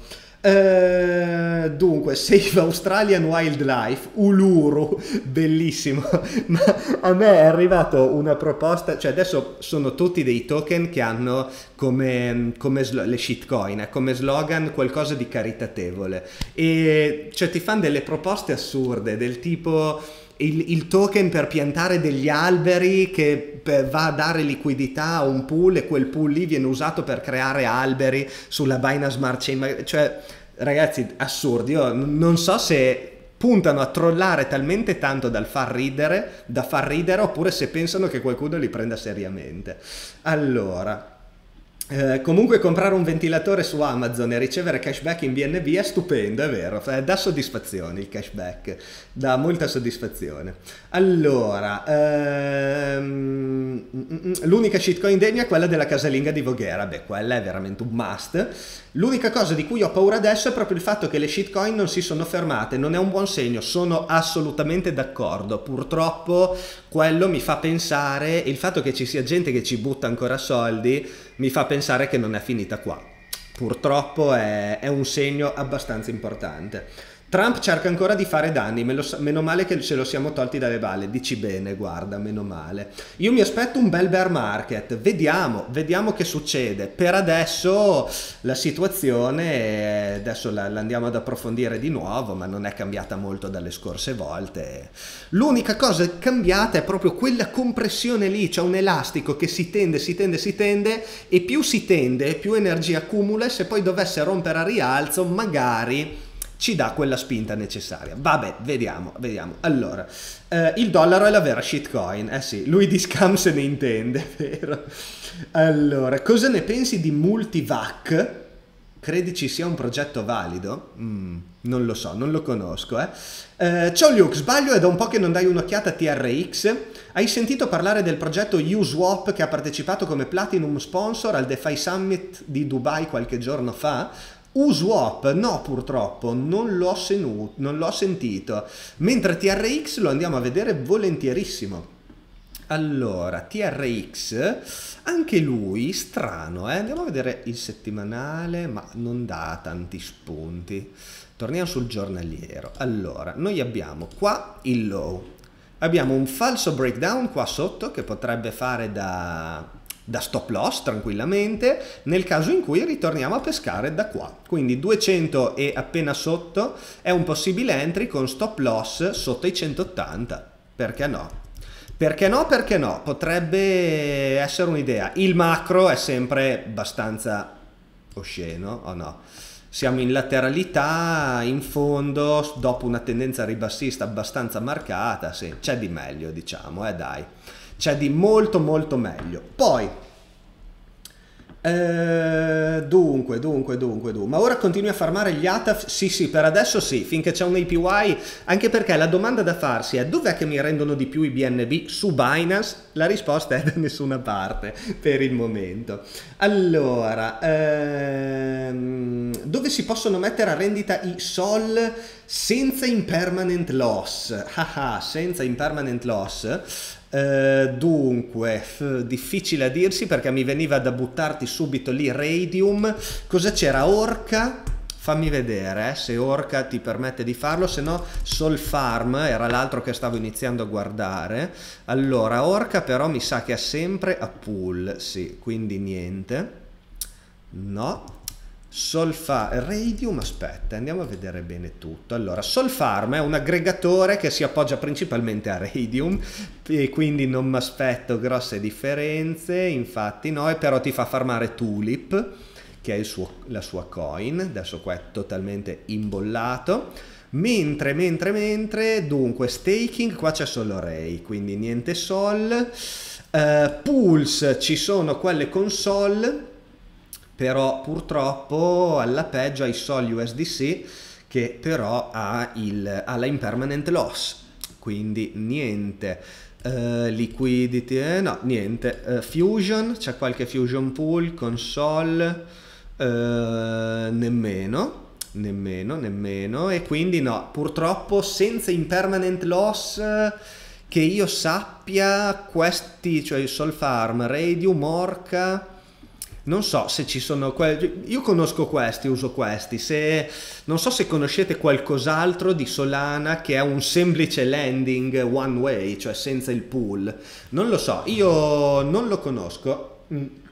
Uh, dunque, Save Australian Wildlife, Uluru, bellissimo. Ma a me è arrivata una proposta, cioè adesso sono tutti dei token che hanno come, come le shitcoin, eh, come slogan qualcosa di caritatevole, e cioè ti fanno delle proposte assurde del tipo Il, il token per piantare degli alberi che va a dare liquidità a un pool, e quel pool lì viene usato per creare alberi sulla Binance Smart Chain. Cioè ragazzi, assurdi. Io non so se puntano a trollare talmente tanto dal far ridere, da far ridere, oppure se pensano che qualcuno li prenda seriamente. Allora, Eh, comunque comprare un ventilatore su Amazon e ricevere cashback in B N B è stupendo, è vero, eh, dà soddisfazione il cashback, dà molta soddisfazione. Allora, ehm, l'unica shitcoin degna è quella della casalinga di Voghera. Beh, quella è veramente un must. L'unica cosa di cui ho paura adesso è proprio il fatto che le shitcoin non si sono fermate, non è un buon segno, sono assolutamente d'accordo. Purtroppo quello mi fa pensare, il fatto che ci sia gente che ci butta ancora soldi, mi fa pensare che non è finita qua. Purtroppo è, è un segno abbastanza importante. Trump cerca ancora di fare danni, meno, meno male che ce lo siamo tolti dalle balle. Dici bene, guarda, meno male. Io mi aspetto un bel bear market, vediamo, vediamo che succede. Per adesso la situazione, adesso la, la andiamo ad approfondire di nuovo, ma non è cambiata molto dalle scorse volte. L'unica cosa cambiata è proprio quella compressione lì, c'è un elastico che si tende, si tende, si tende, e più si tende, più energia accumula, e se poi dovesse rompere a rialzo, magari ci dà quella spinta necessaria. Vabbè, vediamo, vediamo. Allora, eh, il dollaro è la vera shitcoin. Eh sì, lui di scam se ne intende, vero? Allora, cosa ne pensi di Multivac? Credi ci sia un progetto valido? Mm, non lo so, non lo conosco, eh. Eh, ciao Luke, sbaglio, è da un po' che non dai un'occhiata a T R X. Hai sentito parlare del progetto USwap che ha partecipato come Platinum Sponsor al DeFi Summit di Dubai qualche giorno fa? USwap, no, purtroppo non l'ho non l'ho sentito, mentre T R X lo andiamo a vedere volentierissimo. Allora, T R X, anche lui strano, eh? Andiamo a vedere il settimanale, ma non dà tanti spunti. Torniamo sul giornaliero. Allora, noi abbiamo qua il low, abbiamo un falso breakdown qua sotto che potrebbe fare da da stop loss tranquillamente, nel caso in cui ritorniamo a pescare da qua. Quindi duecento e appena sotto è un possibile entry con stop loss sotto i centottanta. Perché no? Perché no? Perché no? Potrebbe essere un'idea. Il macro è sempre abbastanza osceno, o no? Siamo in lateralità, in fondo, dopo una tendenza ribassista abbastanza marcata, sì, c'è di meglio, diciamo, eh dai. C'è di molto molto meglio. Poi eh, dunque dunque dunque dunque ma ora continui a farmare gli A T A? Sì sì, per adesso sì, finché c'è un A P Y, anche perché la domanda da farsi è: dov'è che mi rendono di più i B N B? Su Binance? La risposta è da nessuna parte per il momento. Allora, ehm, dove si possono mettere a rendita i S O L senza impermanent loss? Haha, senza impermanent loss. Uh, dunque, difficile a dirsi, perché mi veniva da buttarti subito lì Radium. Cosa c'era? Orca, fammi vedere eh, se Orca ti permette di farlo, se no Solfarm era l'altro che stavo iniziando a guardare. Allora Orca però mi sa che ha sempre a pool, sì, quindi niente, no. Solfarm, Radium, aspetta, andiamo a vedere bene tutto. Allora, Solfarm è un aggregatore che si appoggia principalmente a Radium e quindi non mi aspetto grosse differenze, infatti no, e però ti fa farmare Tulip, che è il suo, la sua coin. Adesso qua è totalmente imbollato. Mentre, mentre, mentre, dunque, staking, qua c'è solo Ray, quindi niente Sol. Uh, pools, ci sono quelle con Sol, però purtroppo alla peggio hai Sol U S D C che però ha, il, ha la impermanent loss, quindi niente. Uh, liquidity, eh, no, niente. Uh, Fusion, c'è qualche Fusion pool con Sol, uh, nemmeno. Nemmeno, nemmeno, e quindi no, purtroppo senza impermanent loss che io sappia, questi, cioè Solfarm, Radium, Orca, non so se ci sono, io conosco questi, uso questi, se, non so se conoscete qualcos'altro di Solana che è un semplice lending one way, cioè senza il pool, non lo so, io non lo conosco,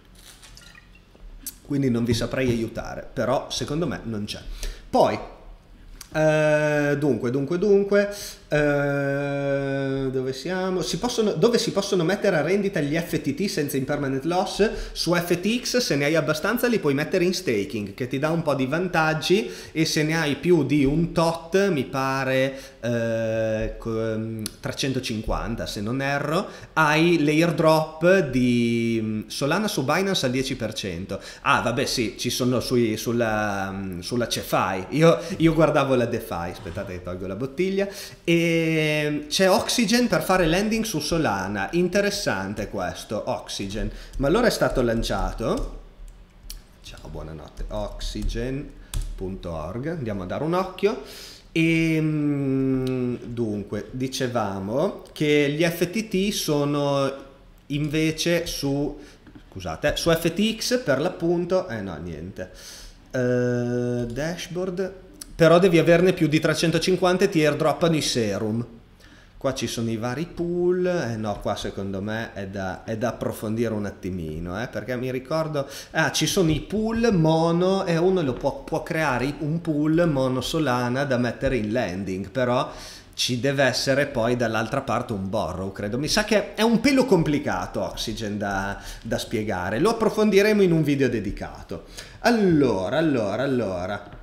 quindi non vi saprei aiutare, però secondo me non c'è. Poi, eh, dunque, dunque, dunque, eh, dove siamo? Si possono, dove si possono mettere a rendita gli F T T senza impermanent loss? Su F T X, se ne hai abbastanza, li puoi mettere in staking, che ti dà un po' di vantaggi, e se ne hai più di un tot, mi pare eh, trecentocinquanta se non erro, hai l'airdrop di Solana su Binance al dieci per cento. Ah, vabbè, sì, ci sono sui, sulla, sulla CeFi. Io, io guardavo la DeFi, aspettate che tolgo la bottiglia, e c'è Oxygen per fare lending su Solana. Interessante questo, Oxygen. Ma allora è stato lanciato? Ciao, buonanotte. Oxygen punto org, andiamo a dare un occhio. E dunque, dicevamo che gli F T T sono invece su, scusate, su F T X per l'appunto, eh no, niente. Uh, dashboard, però devi averne più di trecentocinquanta e ti airdroppano i serum. Qua ci sono i vari pool, eh no, qua secondo me è da, è da approfondire un attimino, eh, perché mi ricordo, ah, ci sono i pool mono e uno lo può, può creare un pool mono Solana da mettere in lending, però ci deve essere poi dall'altra parte un borrow, credo. Mi sa che è un pelo complicato Oxygen da, da spiegare, lo approfondiremo in un video dedicato. Allora, allora, allora...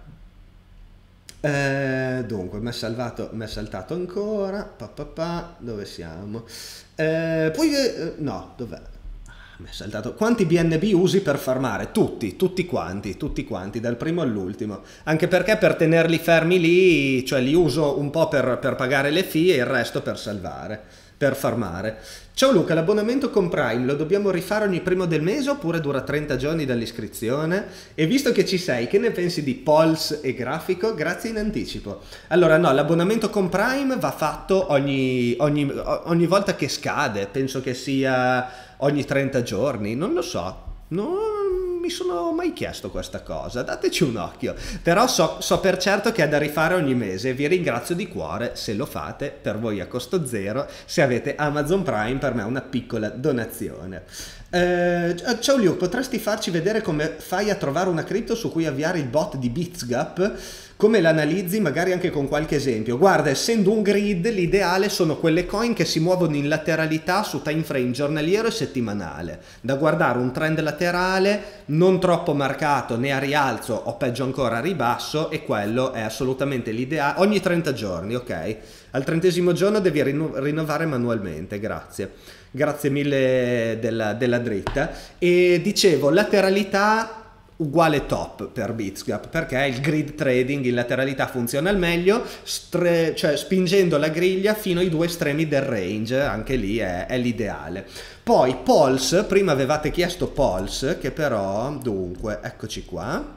Eh, dunque, mi è salvato, mi è saltato ancora, pa, pa, pa, dove siamo? Eh, poi, eh, no, dov'è? Mi è saltato. Quanti B N B usi per farmare? Tutti, tutti quanti, tutti quanti, dal primo all'ultimo. Anche perché per tenerli fermi lì, cioè li uso un po' per, per pagare le fee e il resto per salvare, per farmare. Ciao Luca, l'abbonamento con Prime lo dobbiamo rifare ogni primo del mese oppure dura trenta giorni dall'iscrizione? E visto che ci sei, che ne pensi di Pulse e Grafico? Grazie in anticipo. Allora no, l'abbonamento con Prime va fatto ogni, ogni, ogni volta che scade, penso che sia ogni trenta giorni, non lo so, non mi sono mai chiesto questa cosa, dateci un occhio, però so, so per certo che è da rifare ogni mese e vi ringrazio di cuore se lo fate, per voi a costo zero, se avete Amazon Prime per me è una piccola donazione. Eh, ciao Liu, potresti farci vedere come fai a trovare una cripto su cui avviare il bot di BitsGap? Come l'analizzi, magari anche con qualche esempio? Guarda, essendo un grid, l'ideale sono quelle coin che si muovono in lateralità su time frame giornaliero e settimanale, da guardare un trend laterale non troppo marcato né a rialzo o peggio ancora a ribasso, e quello è assolutamente l'ideale, ogni trenta giorni, ok? Al trentesimo giorno devi rinno- rinnovare manualmente, grazie. Grazie mille della, della dritta. E dicevo, lateralità uguale top per BitsGap, perché il grid trading in lateralità funziona al meglio, stre cioè spingendo la griglia fino ai due estremi del range, anche lì è, è l'ideale. Poi Pulse, prima avevate chiesto Pulse, che però, dunque, eccoci qua,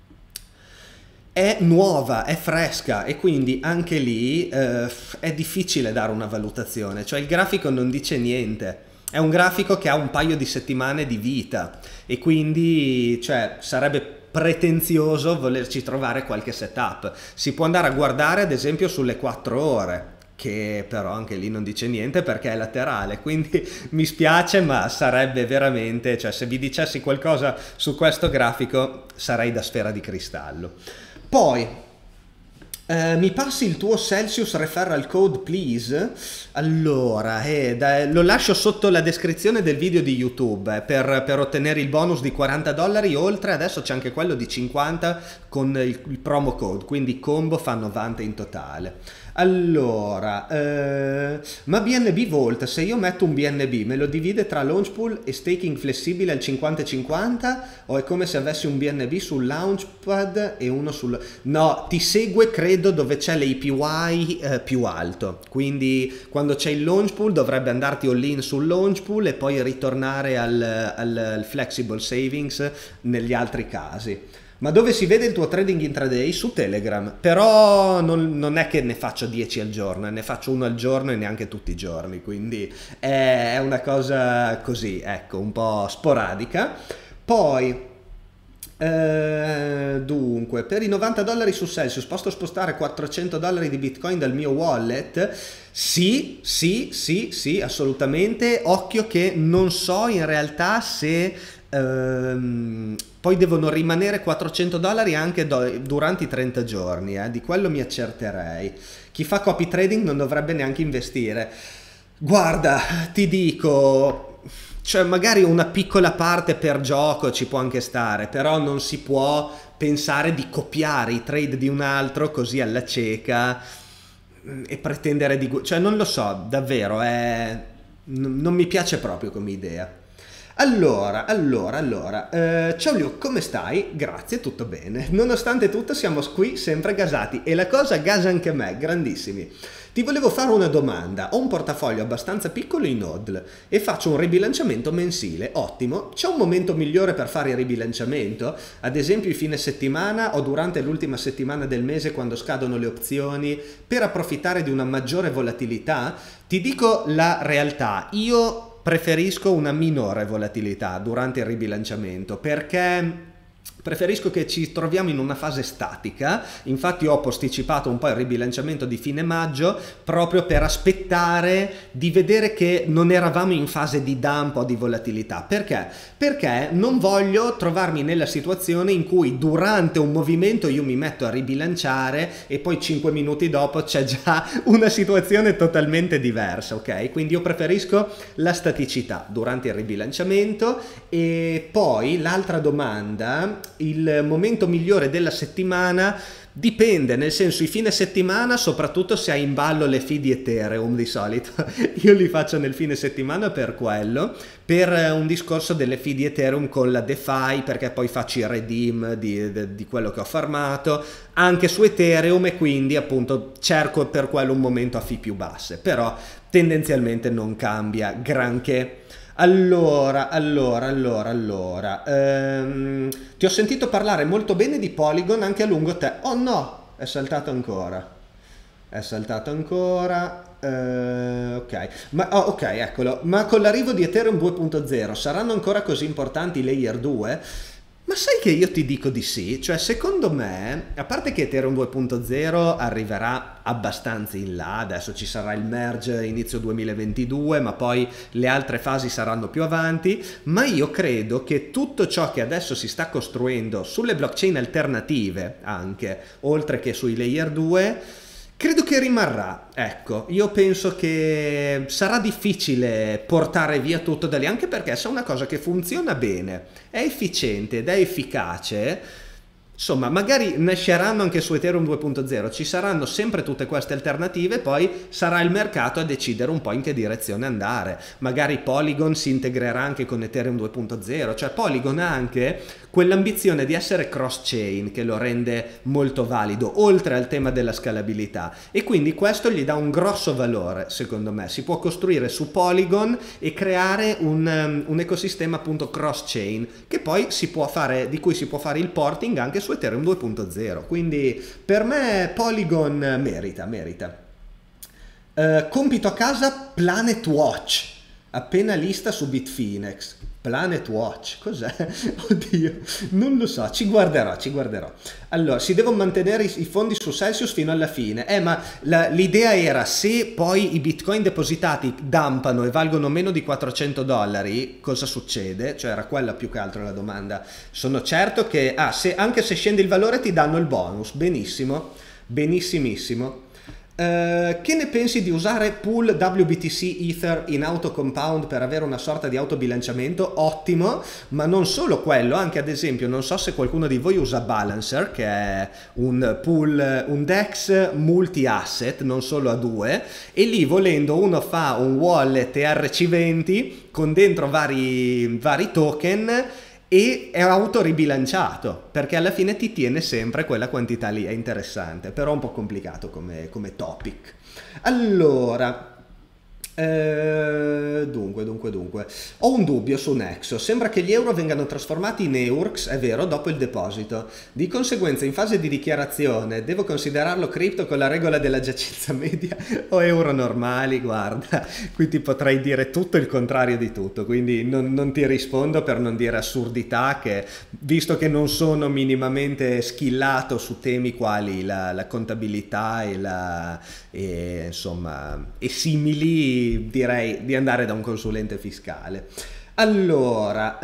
è nuova, è fresca, e quindi anche lì eh, è difficile dare una valutazione, cioè il grafico non dice niente. È un grafico che ha un paio di settimane di vita e quindi, cioè, sarebbe pretenzioso volerci trovare qualche setup. Si può andare a guardare ad esempio sulle quattro ore, che però anche lì non dice niente perché è laterale, quindi mi spiace, ma sarebbe veramente, cioè se vi dicessi qualcosa su questo grafico sarei da sfera di cristallo. Poi Eh, mi passi il tuo Celsius referral code please? Allora, eh, da, lo lascio sotto la descrizione del video di YouTube eh, per, per ottenere il bonus di quaranta dollari, oltre adesso c'è anche quello di cinquanta con il, il promo code, quindi combo fa novanta in totale. Allora, eh, ma B N B Vault, se io metto un B N B me lo divide tra launch pool e staking flessibile al cinquanta e cinquanta, o è come se avessi un B N B sul launchpad e uno sul... No, ti segue credo dove c'è l'A P Y eh, più alto, quindi quando c'è il launch pool dovrebbe andarti all in sul launch pool e poi ritornare al, al, al flexible savings negli altri casi. Ma dove si vede il tuo trading intraday? Su Telegram, però non, non è che ne faccio dieci al giorno, ne faccio uno al giorno e neanche tutti i giorni, quindi è una cosa così, ecco, un po' sporadica. Poi, eh, dunque, per i novanta dollari su Celsius posso spostare quattrocento dollari di Bitcoin dal mio wallet? Sì, sì, sì, sì, assolutamente. Occhio che non so in realtà se... Ehm, poi devono rimanere quattrocento dollari anche do, durante i trenta giorni, eh, di quello mi accerterei. Chi fa copy trading non dovrebbe neanche investire. Guarda, ti dico, cioè magari una piccola parte per gioco ci può anche stare, però non si può pensare di copiare i trade di un altro così alla cieca e pretendere di... cioè non lo so, davvero, è... non mi piace proprio come idea. Allora, allora, allora, eh, ciao Liu, come stai? Grazie, tutto bene. Nonostante tutto siamo qui sempre gasati e la cosa gasa anche me, grandissimi. Ti volevo fare una domanda, ho un portafoglio abbastanza piccolo in hodl e faccio un ribilanciamento mensile, ottimo, c'è un momento migliore per fare il ribilanciamento? Ad esempio il fine settimana o durante l'ultima settimana del mese quando scadono le opzioni per approfittare di una maggiore volatilità? Ti dico la realtà, io... preferisco una minore volatilità durante il ribilanciamento perché preferisco che ci troviamo in una fase statica. Infatti ho posticipato un po' il ribilanciamento di fine maggio proprio per aspettare di vedere che non eravamo in fase di dump o di volatilità. Perché? Perché non voglio trovarmi nella situazione in cui durante un movimento io mi metto a ribilanciare e poi cinque minuti dopo c'è già una situazione totalmente diversa, ok? Quindi io preferisco la staticità durante il ribilanciamento. E poi l'altra domanda, il momento migliore della settimana dipende, nel senso i fine settimana soprattutto se hai in ballo le fee di Ethereum di solito, io li faccio nel fine settimana per quello, per un discorso delle fee di Ethereum con la DeFi, perché poi faccio il redeem di, di, di quello che ho farmato anche su Ethereum e quindi appunto cerco per quello un momento a fee più basse, però tendenzialmente non cambia granché. Allora, allora, allora, allora, ehm, ti ho sentito parlare molto bene di Polygon anche a lungo te. Oh no, è saltato ancora, è saltato ancora, eh, ok, ma oh, ok, eccolo, ma con l'arrivo di Ethereum due punto zero saranno ancora così importanti i layer due? Ma sai che io ti dico di sì, cioè secondo me, a parte che Ethereum due punto zero arriverà abbastanza in là, adesso ci sarà il merge inizio duemilaventidue, ma poi le altre fasi saranno più avanti, ma io credo che tutto ciò che adesso si sta costruendo sulle blockchain alternative anche, oltre che sui layer due, credo che rimarrà. Ecco, io penso che sarà difficile portare via tutto da lì, anche perché se è una cosa che funziona bene, è efficiente ed è efficace, insomma, magari nasceranno anche su Ethereum due punto zero, ci saranno sempre tutte queste alternative, poi sarà il mercato a decidere un po' in che direzione andare. Magari Polygon si integrerà anche con Ethereum due punto zero, cioè Polygon ha anche quell'ambizione di essere cross-chain che lo rende molto valido, oltre al tema della scalabilità, e quindi questo gli dà un grosso valore, secondo me. Si può costruire su Polygon e creare un, um, un ecosistema appunto cross-chain, che poi si può fare, di cui si può fare il porting anche su Ethereum due punto zero, quindi per me Polygon merita, merita. Uh, compito a casa Planet Watch, appena lista su Bitfinex. Planet Watch, cos'è? Oddio, non lo so, ci guarderò, ci guarderò. Allora, si devono mantenere i, i fondi su Celsius fino alla fine. Eh, ma l'idea era, se poi i bitcoin depositati dampano e valgono meno di quattrocento dollari, cosa succede? Cioè, era quella più che altro la domanda. Sono certo che, ah, se, anche se scende il valore ti danno il bonus. Benissimo, benissimissimo. Uh, che ne pensi di usare pool W B T C Ether in auto compound per avere una sorta di autobilanciamento? Ottimo, ma non solo quello, anche ad esempio, non so se qualcuno di voi usa Balancer, che è un pool, un DEX multi-asset, non solo a due, e lì volendo uno fa un wallet E R C venti con dentro vari, vari token e è autoribilanciato, perché alla fine ti tiene sempre quella quantità lì. È interessante, però un po' complicato come, come topic. Allora, eh, dunque, dunque, dunque, ho un dubbio su Nexo. Sembra che gli euro vengano trasformati in E U R X, è vero, dopo il deposito. Di conseguenza, in fase di dichiarazione, devo considerarlo cripto con la regola della giacenza media o euro normali? Guarda, qui ti potrei dire tutto il contrario di tutto, quindi non, non ti rispondo per non dire assurdità, che visto che non sono minimamente skillato su temi quali la, la contabilità e la e, insomma e simili, direi di andare da un consulente fiscale. Allora,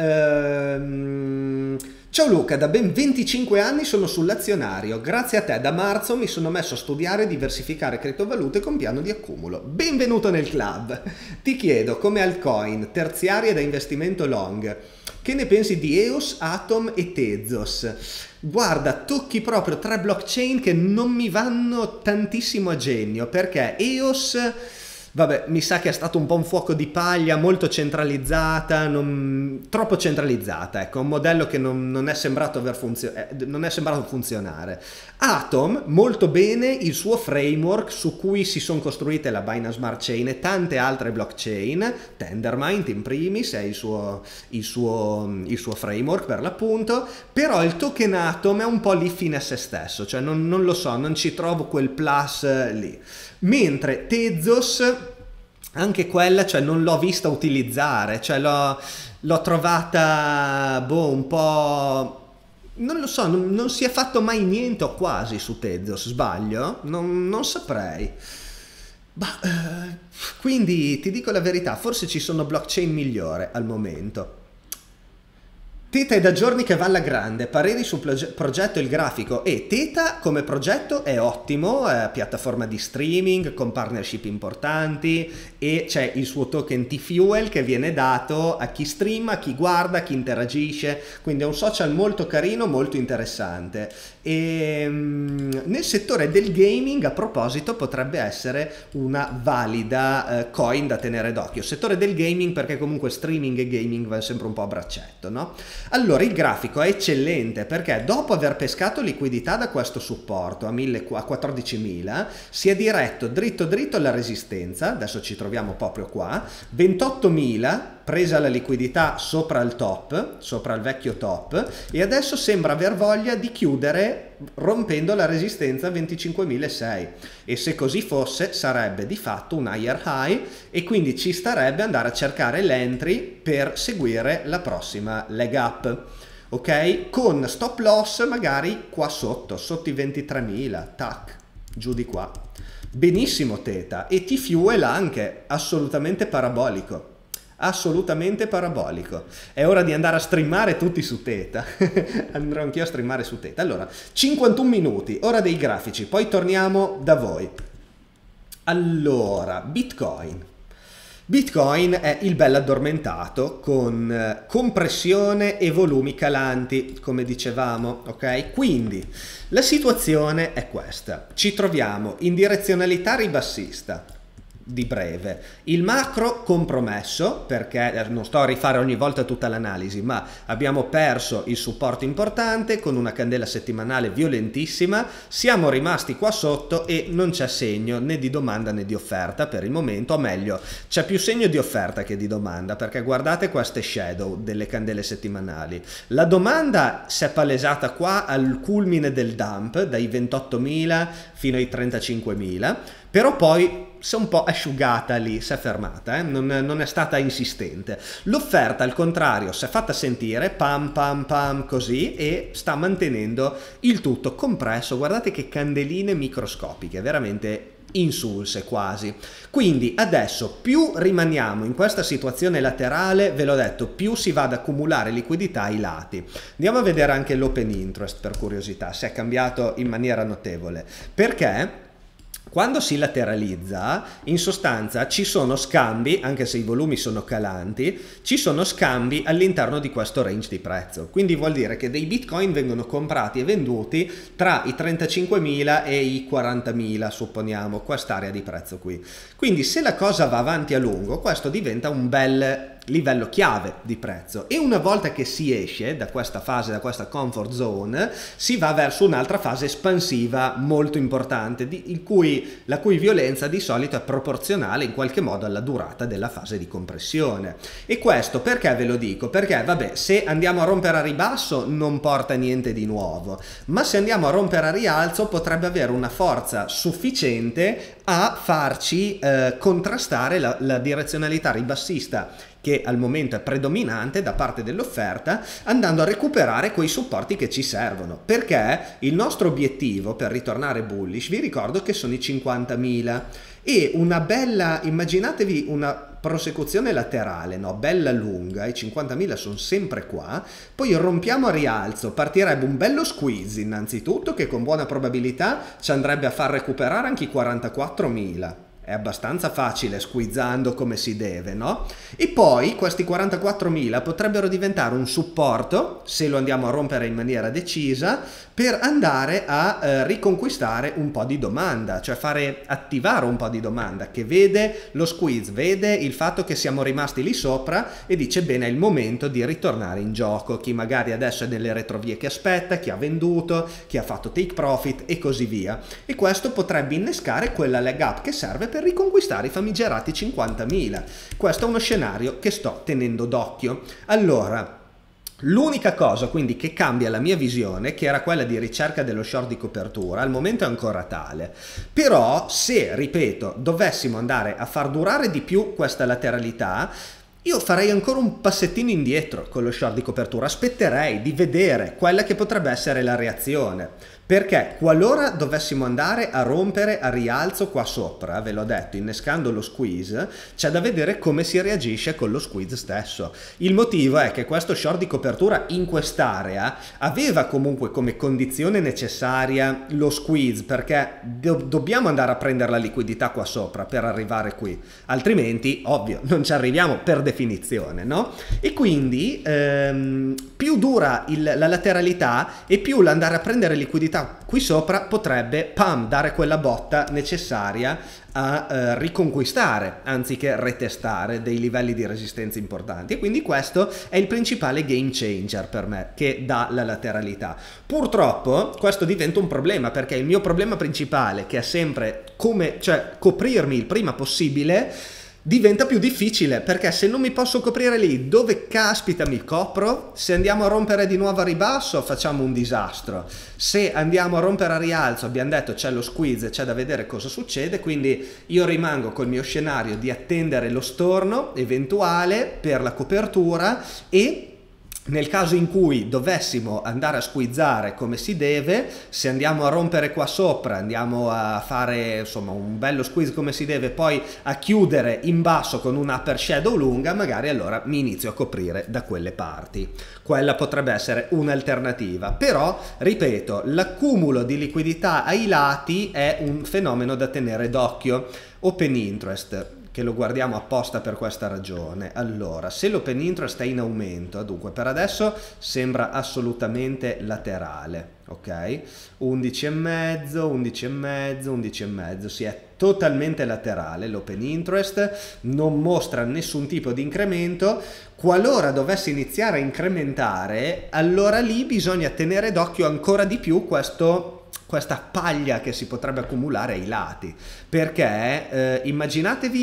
ehm, ciao Luca, da ben venticinque anni sono sull'azionario. Grazie a te da marzo mi sono messo a studiare e diversificare criptovalute con piano di accumulo. Benvenuto nel club. Ti chiedo, come altcoin terziarie da investimento long, che ne pensi di E O S, Atom e Tezos? Guarda, tocchi proprio tre blockchain che non mi vanno tantissimo a genio, perché E O S, vabbè, mi sa che è stato un po' un fuoco di paglia, molto centralizzata, non, troppo centralizzata, ecco, un modello che non, non, è sembrato aver funzio- eh, non è sembrato funzionare. Atom, molto bene il suo framework su cui si sono costruite la Binance Smart Chain e tante altre blockchain, Tendermint in primis è il suo, il suo, il suo framework per l'appunto, però il token Atom è un po' lì fine a se stesso, cioè non, non lo so, non ci trovo quel plus eh, lì. Mentre Tezos, anche quella, cioè non l'ho vista utilizzare, cioè l'ho trovata, boh, un po'... Non lo so, non, non si è fatto mai niente o quasi su Tezos, sbaglio? Non, non saprei. Bah, eh, quindi ti dico la verità, forse ci sono blockchain migliore al momento. Theta è da giorni che va alla grande, pareri sul progetto e il grafico. E Theta come progetto è ottimo, è piattaforma di streaming con partnership importanti e c'è il suo token T-Fuel che viene dato a chi streama, a chi guarda, a chi interagisce, quindi è un social molto carino, molto interessante. E um, nel settore del gaming, a proposito, potrebbe essere una valida uh, coin da tenere d'occhio. Settore del gaming, perché comunque streaming e gaming vanno sempre un po' a braccetto, no? Allora, il grafico è eccellente perché dopo aver pescato liquidità da questo supporto a, a quattordicimila si è diretto dritto dritto alla resistenza, adesso ci troviamo proprio qua, ventottomila, presa la liquidità sopra il top, sopra il vecchio top, e adesso sembra aver voglia di chiudere rompendo la resistenza a venticinquemilaseicento, e se così fosse sarebbe di fatto un higher high e quindi ci starebbe andare a cercare l'entry per seguire la prossima leg up, ok? Con stop loss magari qua sotto, sotto i ventitremila, tac, giù di qua. Benissimo Theta, e T-Fuel anche, assolutamente parabolico. Assolutamente parabolico. È ora di andare a streamare tutti su Theta. Andrò anch'io a streamare su Theta. Allora, cinquantuno minuti, ora dei grafici, poi torniamo da voi. Allora, Bitcoin. Bitcoin è il bell'addormentato con compressione e volumi calanti, come dicevamo, ok? Quindi la situazione è questa. Ci troviamo in direzionalità ribassista di breve, il macro compromesso, perché non sto a rifare ogni volta tutta l'analisi, ma abbiamo perso il supporto importante con una candela settimanale violentissima, siamo rimasti qua sotto e non c'è segno né di domanda né di offerta per il momento, o meglio c'è più segno di offerta che di domanda, perché guardate queste shadow delle candele settimanali, la domanda si è palesata qua al culmine del dump dai ventottomila fino ai trentacinquemila, però poi si è un po' asciugata lì, si è fermata, eh? non, non è stata insistente. L'offerta al contrario si è fatta sentire, pam pam pam così, e sta mantenendo il tutto compresso. Guardate che candeline microscopiche, veramente insulse quasi. Quindi adesso più rimaniamo in questa situazione laterale, ve l'ho detto, più si va ad accumulare liquidità ai lati. Andiamo a vedere anche l'open interest per curiosità, se è cambiato in maniera notevole, perché quando si lateralizza, in sostanza ci sono scambi, anche se i volumi sono calanti, ci sono scambi all'interno di questo range di prezzo. Quindi vuol dire che dei bitcoin vengono comprati e venduti tra i trentacinquemila e i quarantamila, supponiamo, quest'area di prezzo qui. Quindi se la cosa va avanti a lungo, questo diventa un bel livello chiave di prezzo, e una volta che si esce da questa fase, da questa comfort zone, si va verso un'altra fase espansiva molto importante, di, in cui, la cui violenza di solito è proporzionale in qualche modo alla durata della fase di compressione. E questo perché ve lo dico? Perché vabbè, se andiamo a rompere a ribasso non porta niente di nuovo, ma se andiamo a rompere a rialzo potrebbe avere una forza sufficiente a farci eh, contrastare la, la direzionalità ribassista che al momento è predominante da parte dell'offerta, andando a recuperare quei supporti che ci servono, perché il nostro obiettivo per ritornare bullish, vi ricordo che sono i cinquantamila, e una bella, immaginatevi una prosecuzione laterale, no? Bella lunga, i cinquantamila sono sempre qua, poi rompiamo a rialzo, partirebbe un bello squeeze innanzitutto, che con buona probabilità ci andrebbe a far recuperare anche i quarantaquattromila. È abbastanza facile squeezando come si deve, no? E poi questi quarantaquattromila potrebbero diventare un supporto, se lo andiamo a rompere in maniera decisa, per andare a eh, riconquistare un po' di domanda, cioè fare attivare un po' di domanda, che vede lo squeeze, vede il fatto che siamo rimasti lì sopra e dice bene, è il momento di ritornare in gioco. Chi magari adesso è nelle retrovie che aspetta, chi ha venduto, chi ha fatto take profit e così via. E questo potrebbe innescare quella leg up che serve per riconquistare i famigerati cinquantamila. Questo è uno scenario che sto tenendo d'occhio. Allora, l'unica cosa quindi che cambia la mia visione, che era quella di ricerca dello short di copertura, al momento è ancora tale. Però se, ripeto, dovessimo andare a far durare di più questa lateralità, io farei ancora un passettino indietro con lo short di copertura, aspetterei di vedere quella che potrebbe essere la reazione, perché qualora dovessimo andare a rompere a rialzo qua sopra, ve l'ho detto, innescando lo squeeze, c'è da vedere come si reagisce con lo squeeze stesso. Il motivo è che questo short di copertura in quest'area aveva comunque come condizione necessaria lo squeeze, perché do dobbiamo andare a prendere la liquidità qua sopra per arrivare qui, altrimenti ovvio non ci arriviamo per definizione, no? E quindi ehm, più dura il, la lateralità e più l'andare a prendere liquidità qui sopra potrebbe pam dare quella botta necessaria a eh, riconquistare anziché retestare dei livelli di resistenza importanti, e quindi questo è il principale game changer per me, che dà la lateralità. Purtroppo questo diventa un problema, perché il mio problema principale, che è sempre come, cioè, coprirmi il prima possibile, diventa più difficile, perché se non mi posso coprire lì, dove caspita mi copro? Se andiamo a rompere di nuovo a ribasso facciamo un disastro, se andiamo a rompere a rialzo abbiamo detto c'è lo squeeze, c'è da vedere cosa succede, quindi io rimango col mio scenario di attendere lo storno eventuale per la copertura, e nel caso in cui dovessimo andare a squeezzare come si deve, se andiamo a rompere qua sopra, andiamo a fare insomma un bello squeeze come si deve, poi a chiudere in basso con una upper shadow lunga, magari allora mi inizio a coprire da quelle parti. Quella potrebbe essere un'alternativa, però ripeto, l'accumulo di liquidità ai lati è un fenomeno da tenere d'occhio. Open interest, che lo guardiamo apposta per questa ragione. Allora, se l'open interest è in aumento, dunque per adesso sembra assolutamente laterale, ok? undici e mezzo, undici e mezzo, undici e mezzo, si è totalmente laterale l'open interest, non mostra nessun tipo di incremento. Qualora dovesse iniziare a incrementare, allora lì bisogna tenere d'occhio ancora di più questo questa paglia che si potrebbe accumulare ai lati, perché eh, immaginatevi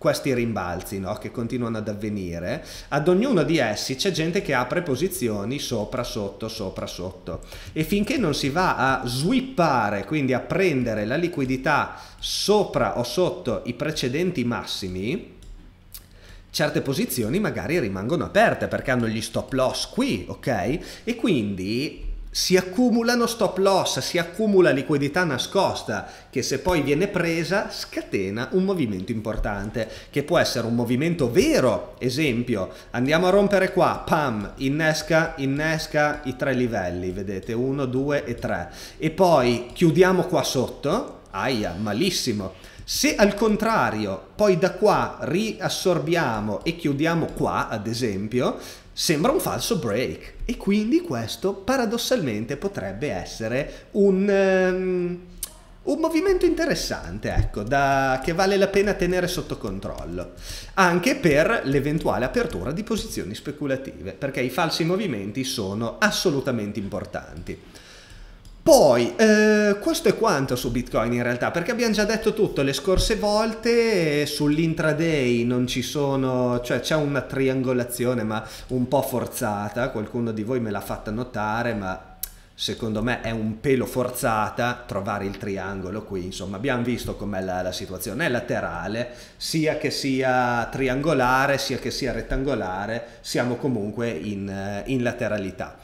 questi rimbalzi, no, che continuano ad avvenire, ad ognuno di essi c'è gente che apre posizioni sopra, sotto, sopra, sotto, e finché non si va a swippare, quindi a prendere la liquidità sopra o sotto i precedenti massimi, certe posizioni magari rimangono aperte perché hanno gli stop loss qui, ok? E quindi si accumulano stop loss, si accumula liquidità nascosta che se poi viene presa scatena un movimento importante, che può essere un movimento vero. Esempio, andiamo a rompere qua, pam, innesca, innesca i tre livelli, vedete, uno, due e tre, e poi chiudiamo qua sotto, aia, malissimo. Se al contrario poi da qua riassorbiamo e chiudiamo qua, ad esempio, sembra un falso break, e quindi questo paradossalmente potrebbe essere un, um, un movimento interessante, ecco, da, che vale la pena tenere sotto controllo, anche per l'eventuale apertura di posizioni speculative, perché i falsi movimenti sono assolutamente importanti. Poi, eh, questo è quanto su Bitcoin in realtà, perché abbiamo già detto tutto le scorse volte. Sull'intraday non ci sono, cioè c'è una triangolazione ma un po' forzata, qualcuno di voi me l'ha fatta notare, ma secondo me è un pelo forzata trovare il triangolo qui. Insomma, abbiamo visto com'è la, la situazione, è laterale, sia che sia triangolare, sia che sia rettangolare, siamo comunque in, in lateralità.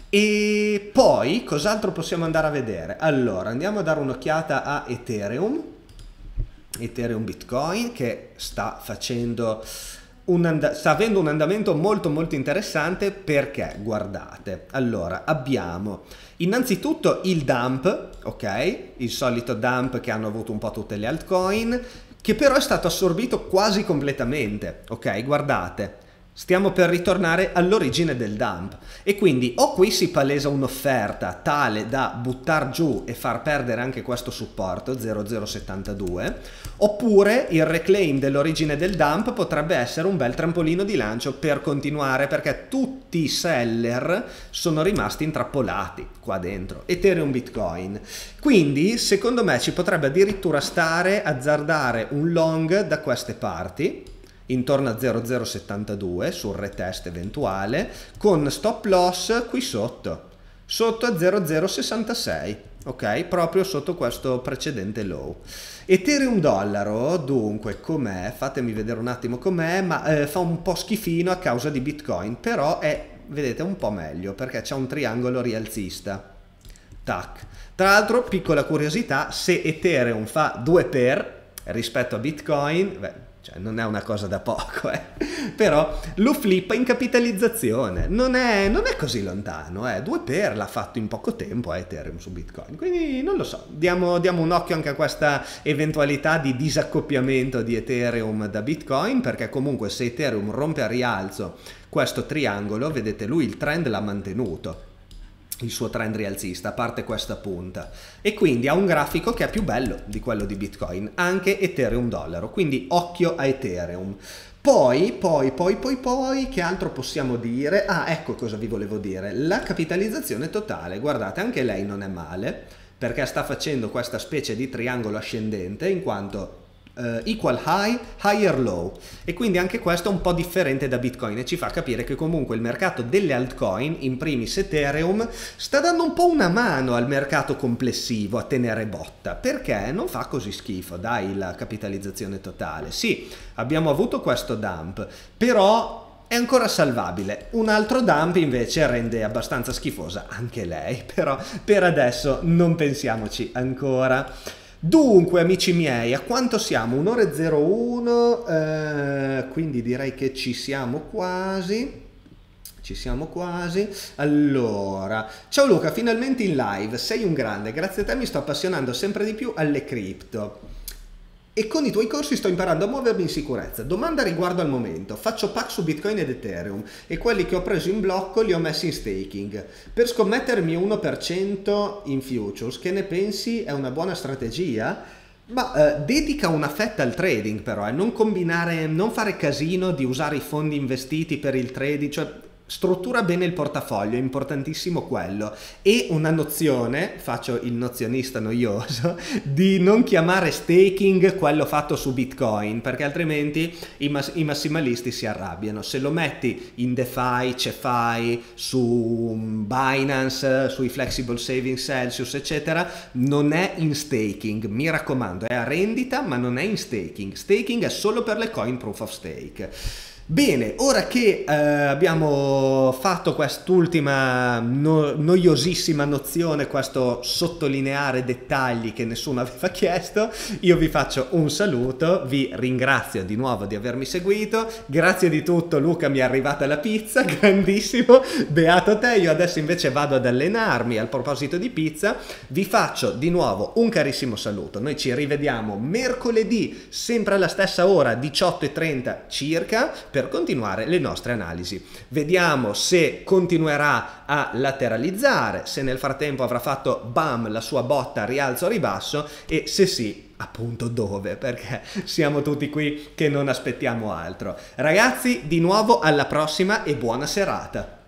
E poi cos'altro possiamo andare a vedere? Allora, andiamo a dare un'occhiata a Ethereum, Ethereum Bitcoin, che sta facendo un sta avendo un andamento molto molto interessante, perché guardate, allora abbiamo innanzitutto il dump, ok, il solito dump che hanno avuto un po' tutte le altcoin, che però è stato assorbito quasi completamente, ok, guardate. Stiamo per ritornare all'origine del dump, e quindi o qui si palesa un'offerta tale da buttar giù e far perdere anche questo supporto zero zero settantadue, oppure il reclaim dell'origine del dump potrebbe essere un bel trampolino di lancio per continuare, perché tutti i seller sono rimasti intrappolati qua dentro Ethereum Bitcoin. Quindi secondo me ci potrebbe addirittura stare azzardare un long da queste parti, intorno a zero zero settantadue sul retest eventuale, con stop loss qui sotto, sotto a zero zero sessantasei, ok? Proprio sotto questo precedente low. Ethereum dollaro, dunque, com'è? Fatemi vedere un attimo com'è, ma eh, fa un po' schifino a causa di Bitcoin, però è, vedete, un po' meglio, perché c'è un triangolo rialzista. Tac. Tra l'altro, piccola curiosità, se Ethereum fa due per rispetto a Bitcoin, beh, cioè non è una cosa da poco, eh. Però lo flippa in capitalizzazione, non è, non è così lontano, eh. due per l'ha fatto in poco tempo a Ethereum su Bitcoin, quindi non lo so, diamo, diamo un occhio anche a questa eventualità di disaccoppiamento di Ethereum da Bitcoin, perché comunque se Ethereum rompe a rialzo questo triangolo, vedete, lui il trend l'ha mantenuto, il suo trend rialzista, a parte questa punta, e quindi ha un grafico che è più bello di quello di Bitcoin, anche Ethereum dollaro, quindi occhio a Ethereum. Poi, poi, poi, poi, poi, che altro possiamo dire? Ah, ecco cosa vi volevo dire, la capitalizzazione totale, guardate, anche lei non è male, perché sta facendo questa specie di triangolo ascendente, in quanto Uh, equal high, higher low, e quindi anche questo è un po' differente da Bitcoin e ci fa capire che comunque il mercato delle altcoin, in primis Ethereum, sta dando un po' una mano al mercato complessivo a tenere botta, perché non fa così schifo, dai, la capitalizzazione totale. Sì, abbiamo avuto questo dump, però è ancora salvabile. Un altro dump invece rende abbastanza schifosa anche lei, però per adesso non pensiamoci ancora. Dunque, amici miei, a quanto siamo? un'ora e zero uno, eh, quindi direi che ci siamo quasi. Ci siamo quasi. Allora, ciao Luca, finalmente in live, sei un grande, grazie a te mi sto appassionando sempre di più alle cripto. E con i tuoi corsi sto imparando a muovermi in sicurezza. Domanda riguardo al momento. Faccio pack su Bitcoin ed Ethereum e quelli che ho preso in blocco li ho messi in staking. Per scommettermi uno per cento in futures, che ne pensi? È una buona strategia? Ma eh, dedica una fetta al trading però, eh. non combinare, non fare casino di usare i fondi investiti per il trading, cioè struttura bene il portafoglio, è importantissimo quello. E una nozione, faccio il nozionista noioso, di non chiamare staking quello fatto su Bitcoin, perché altrimenti i, mas i massimalisti si arrabbiano. Se lo metti in DeFi, CeFi, su Binance, sui Flexible Savings Celsius, eccetera, non è in staking, mi raccomando, è a rendita ma non è in staking. Staking è solo per le coin proof of stake. Bene, ora che eh, abbiamo fatto quest'ultima no noiosissima nozione, questo sottolineare dettagli che nessuno aveva chiesto, io vi faccio un saluto, vi ringrazio di nuovo di avermi seguito, grazie di tutto Luca, mi è arrivata la pizza, grandissimo, beato te, io adesso invece vado ad allenarmi. Al proposito di pizza, vi faccio di nuovo un carissimo saluto, noi ci rivediamo mercoledì, sempre alla stessa ora, diciotto e trenta circa, per continuare le nostre analisi. Vediamo se continuerà a lateralizzare, se nel frattempo avrà fatto bam la sua botta rialzo ribasso e se sì, appunto dove, perché siamo tutti qui che non aspettiamo altro. Ragazzi, di nuovo alla prossima e buona serata.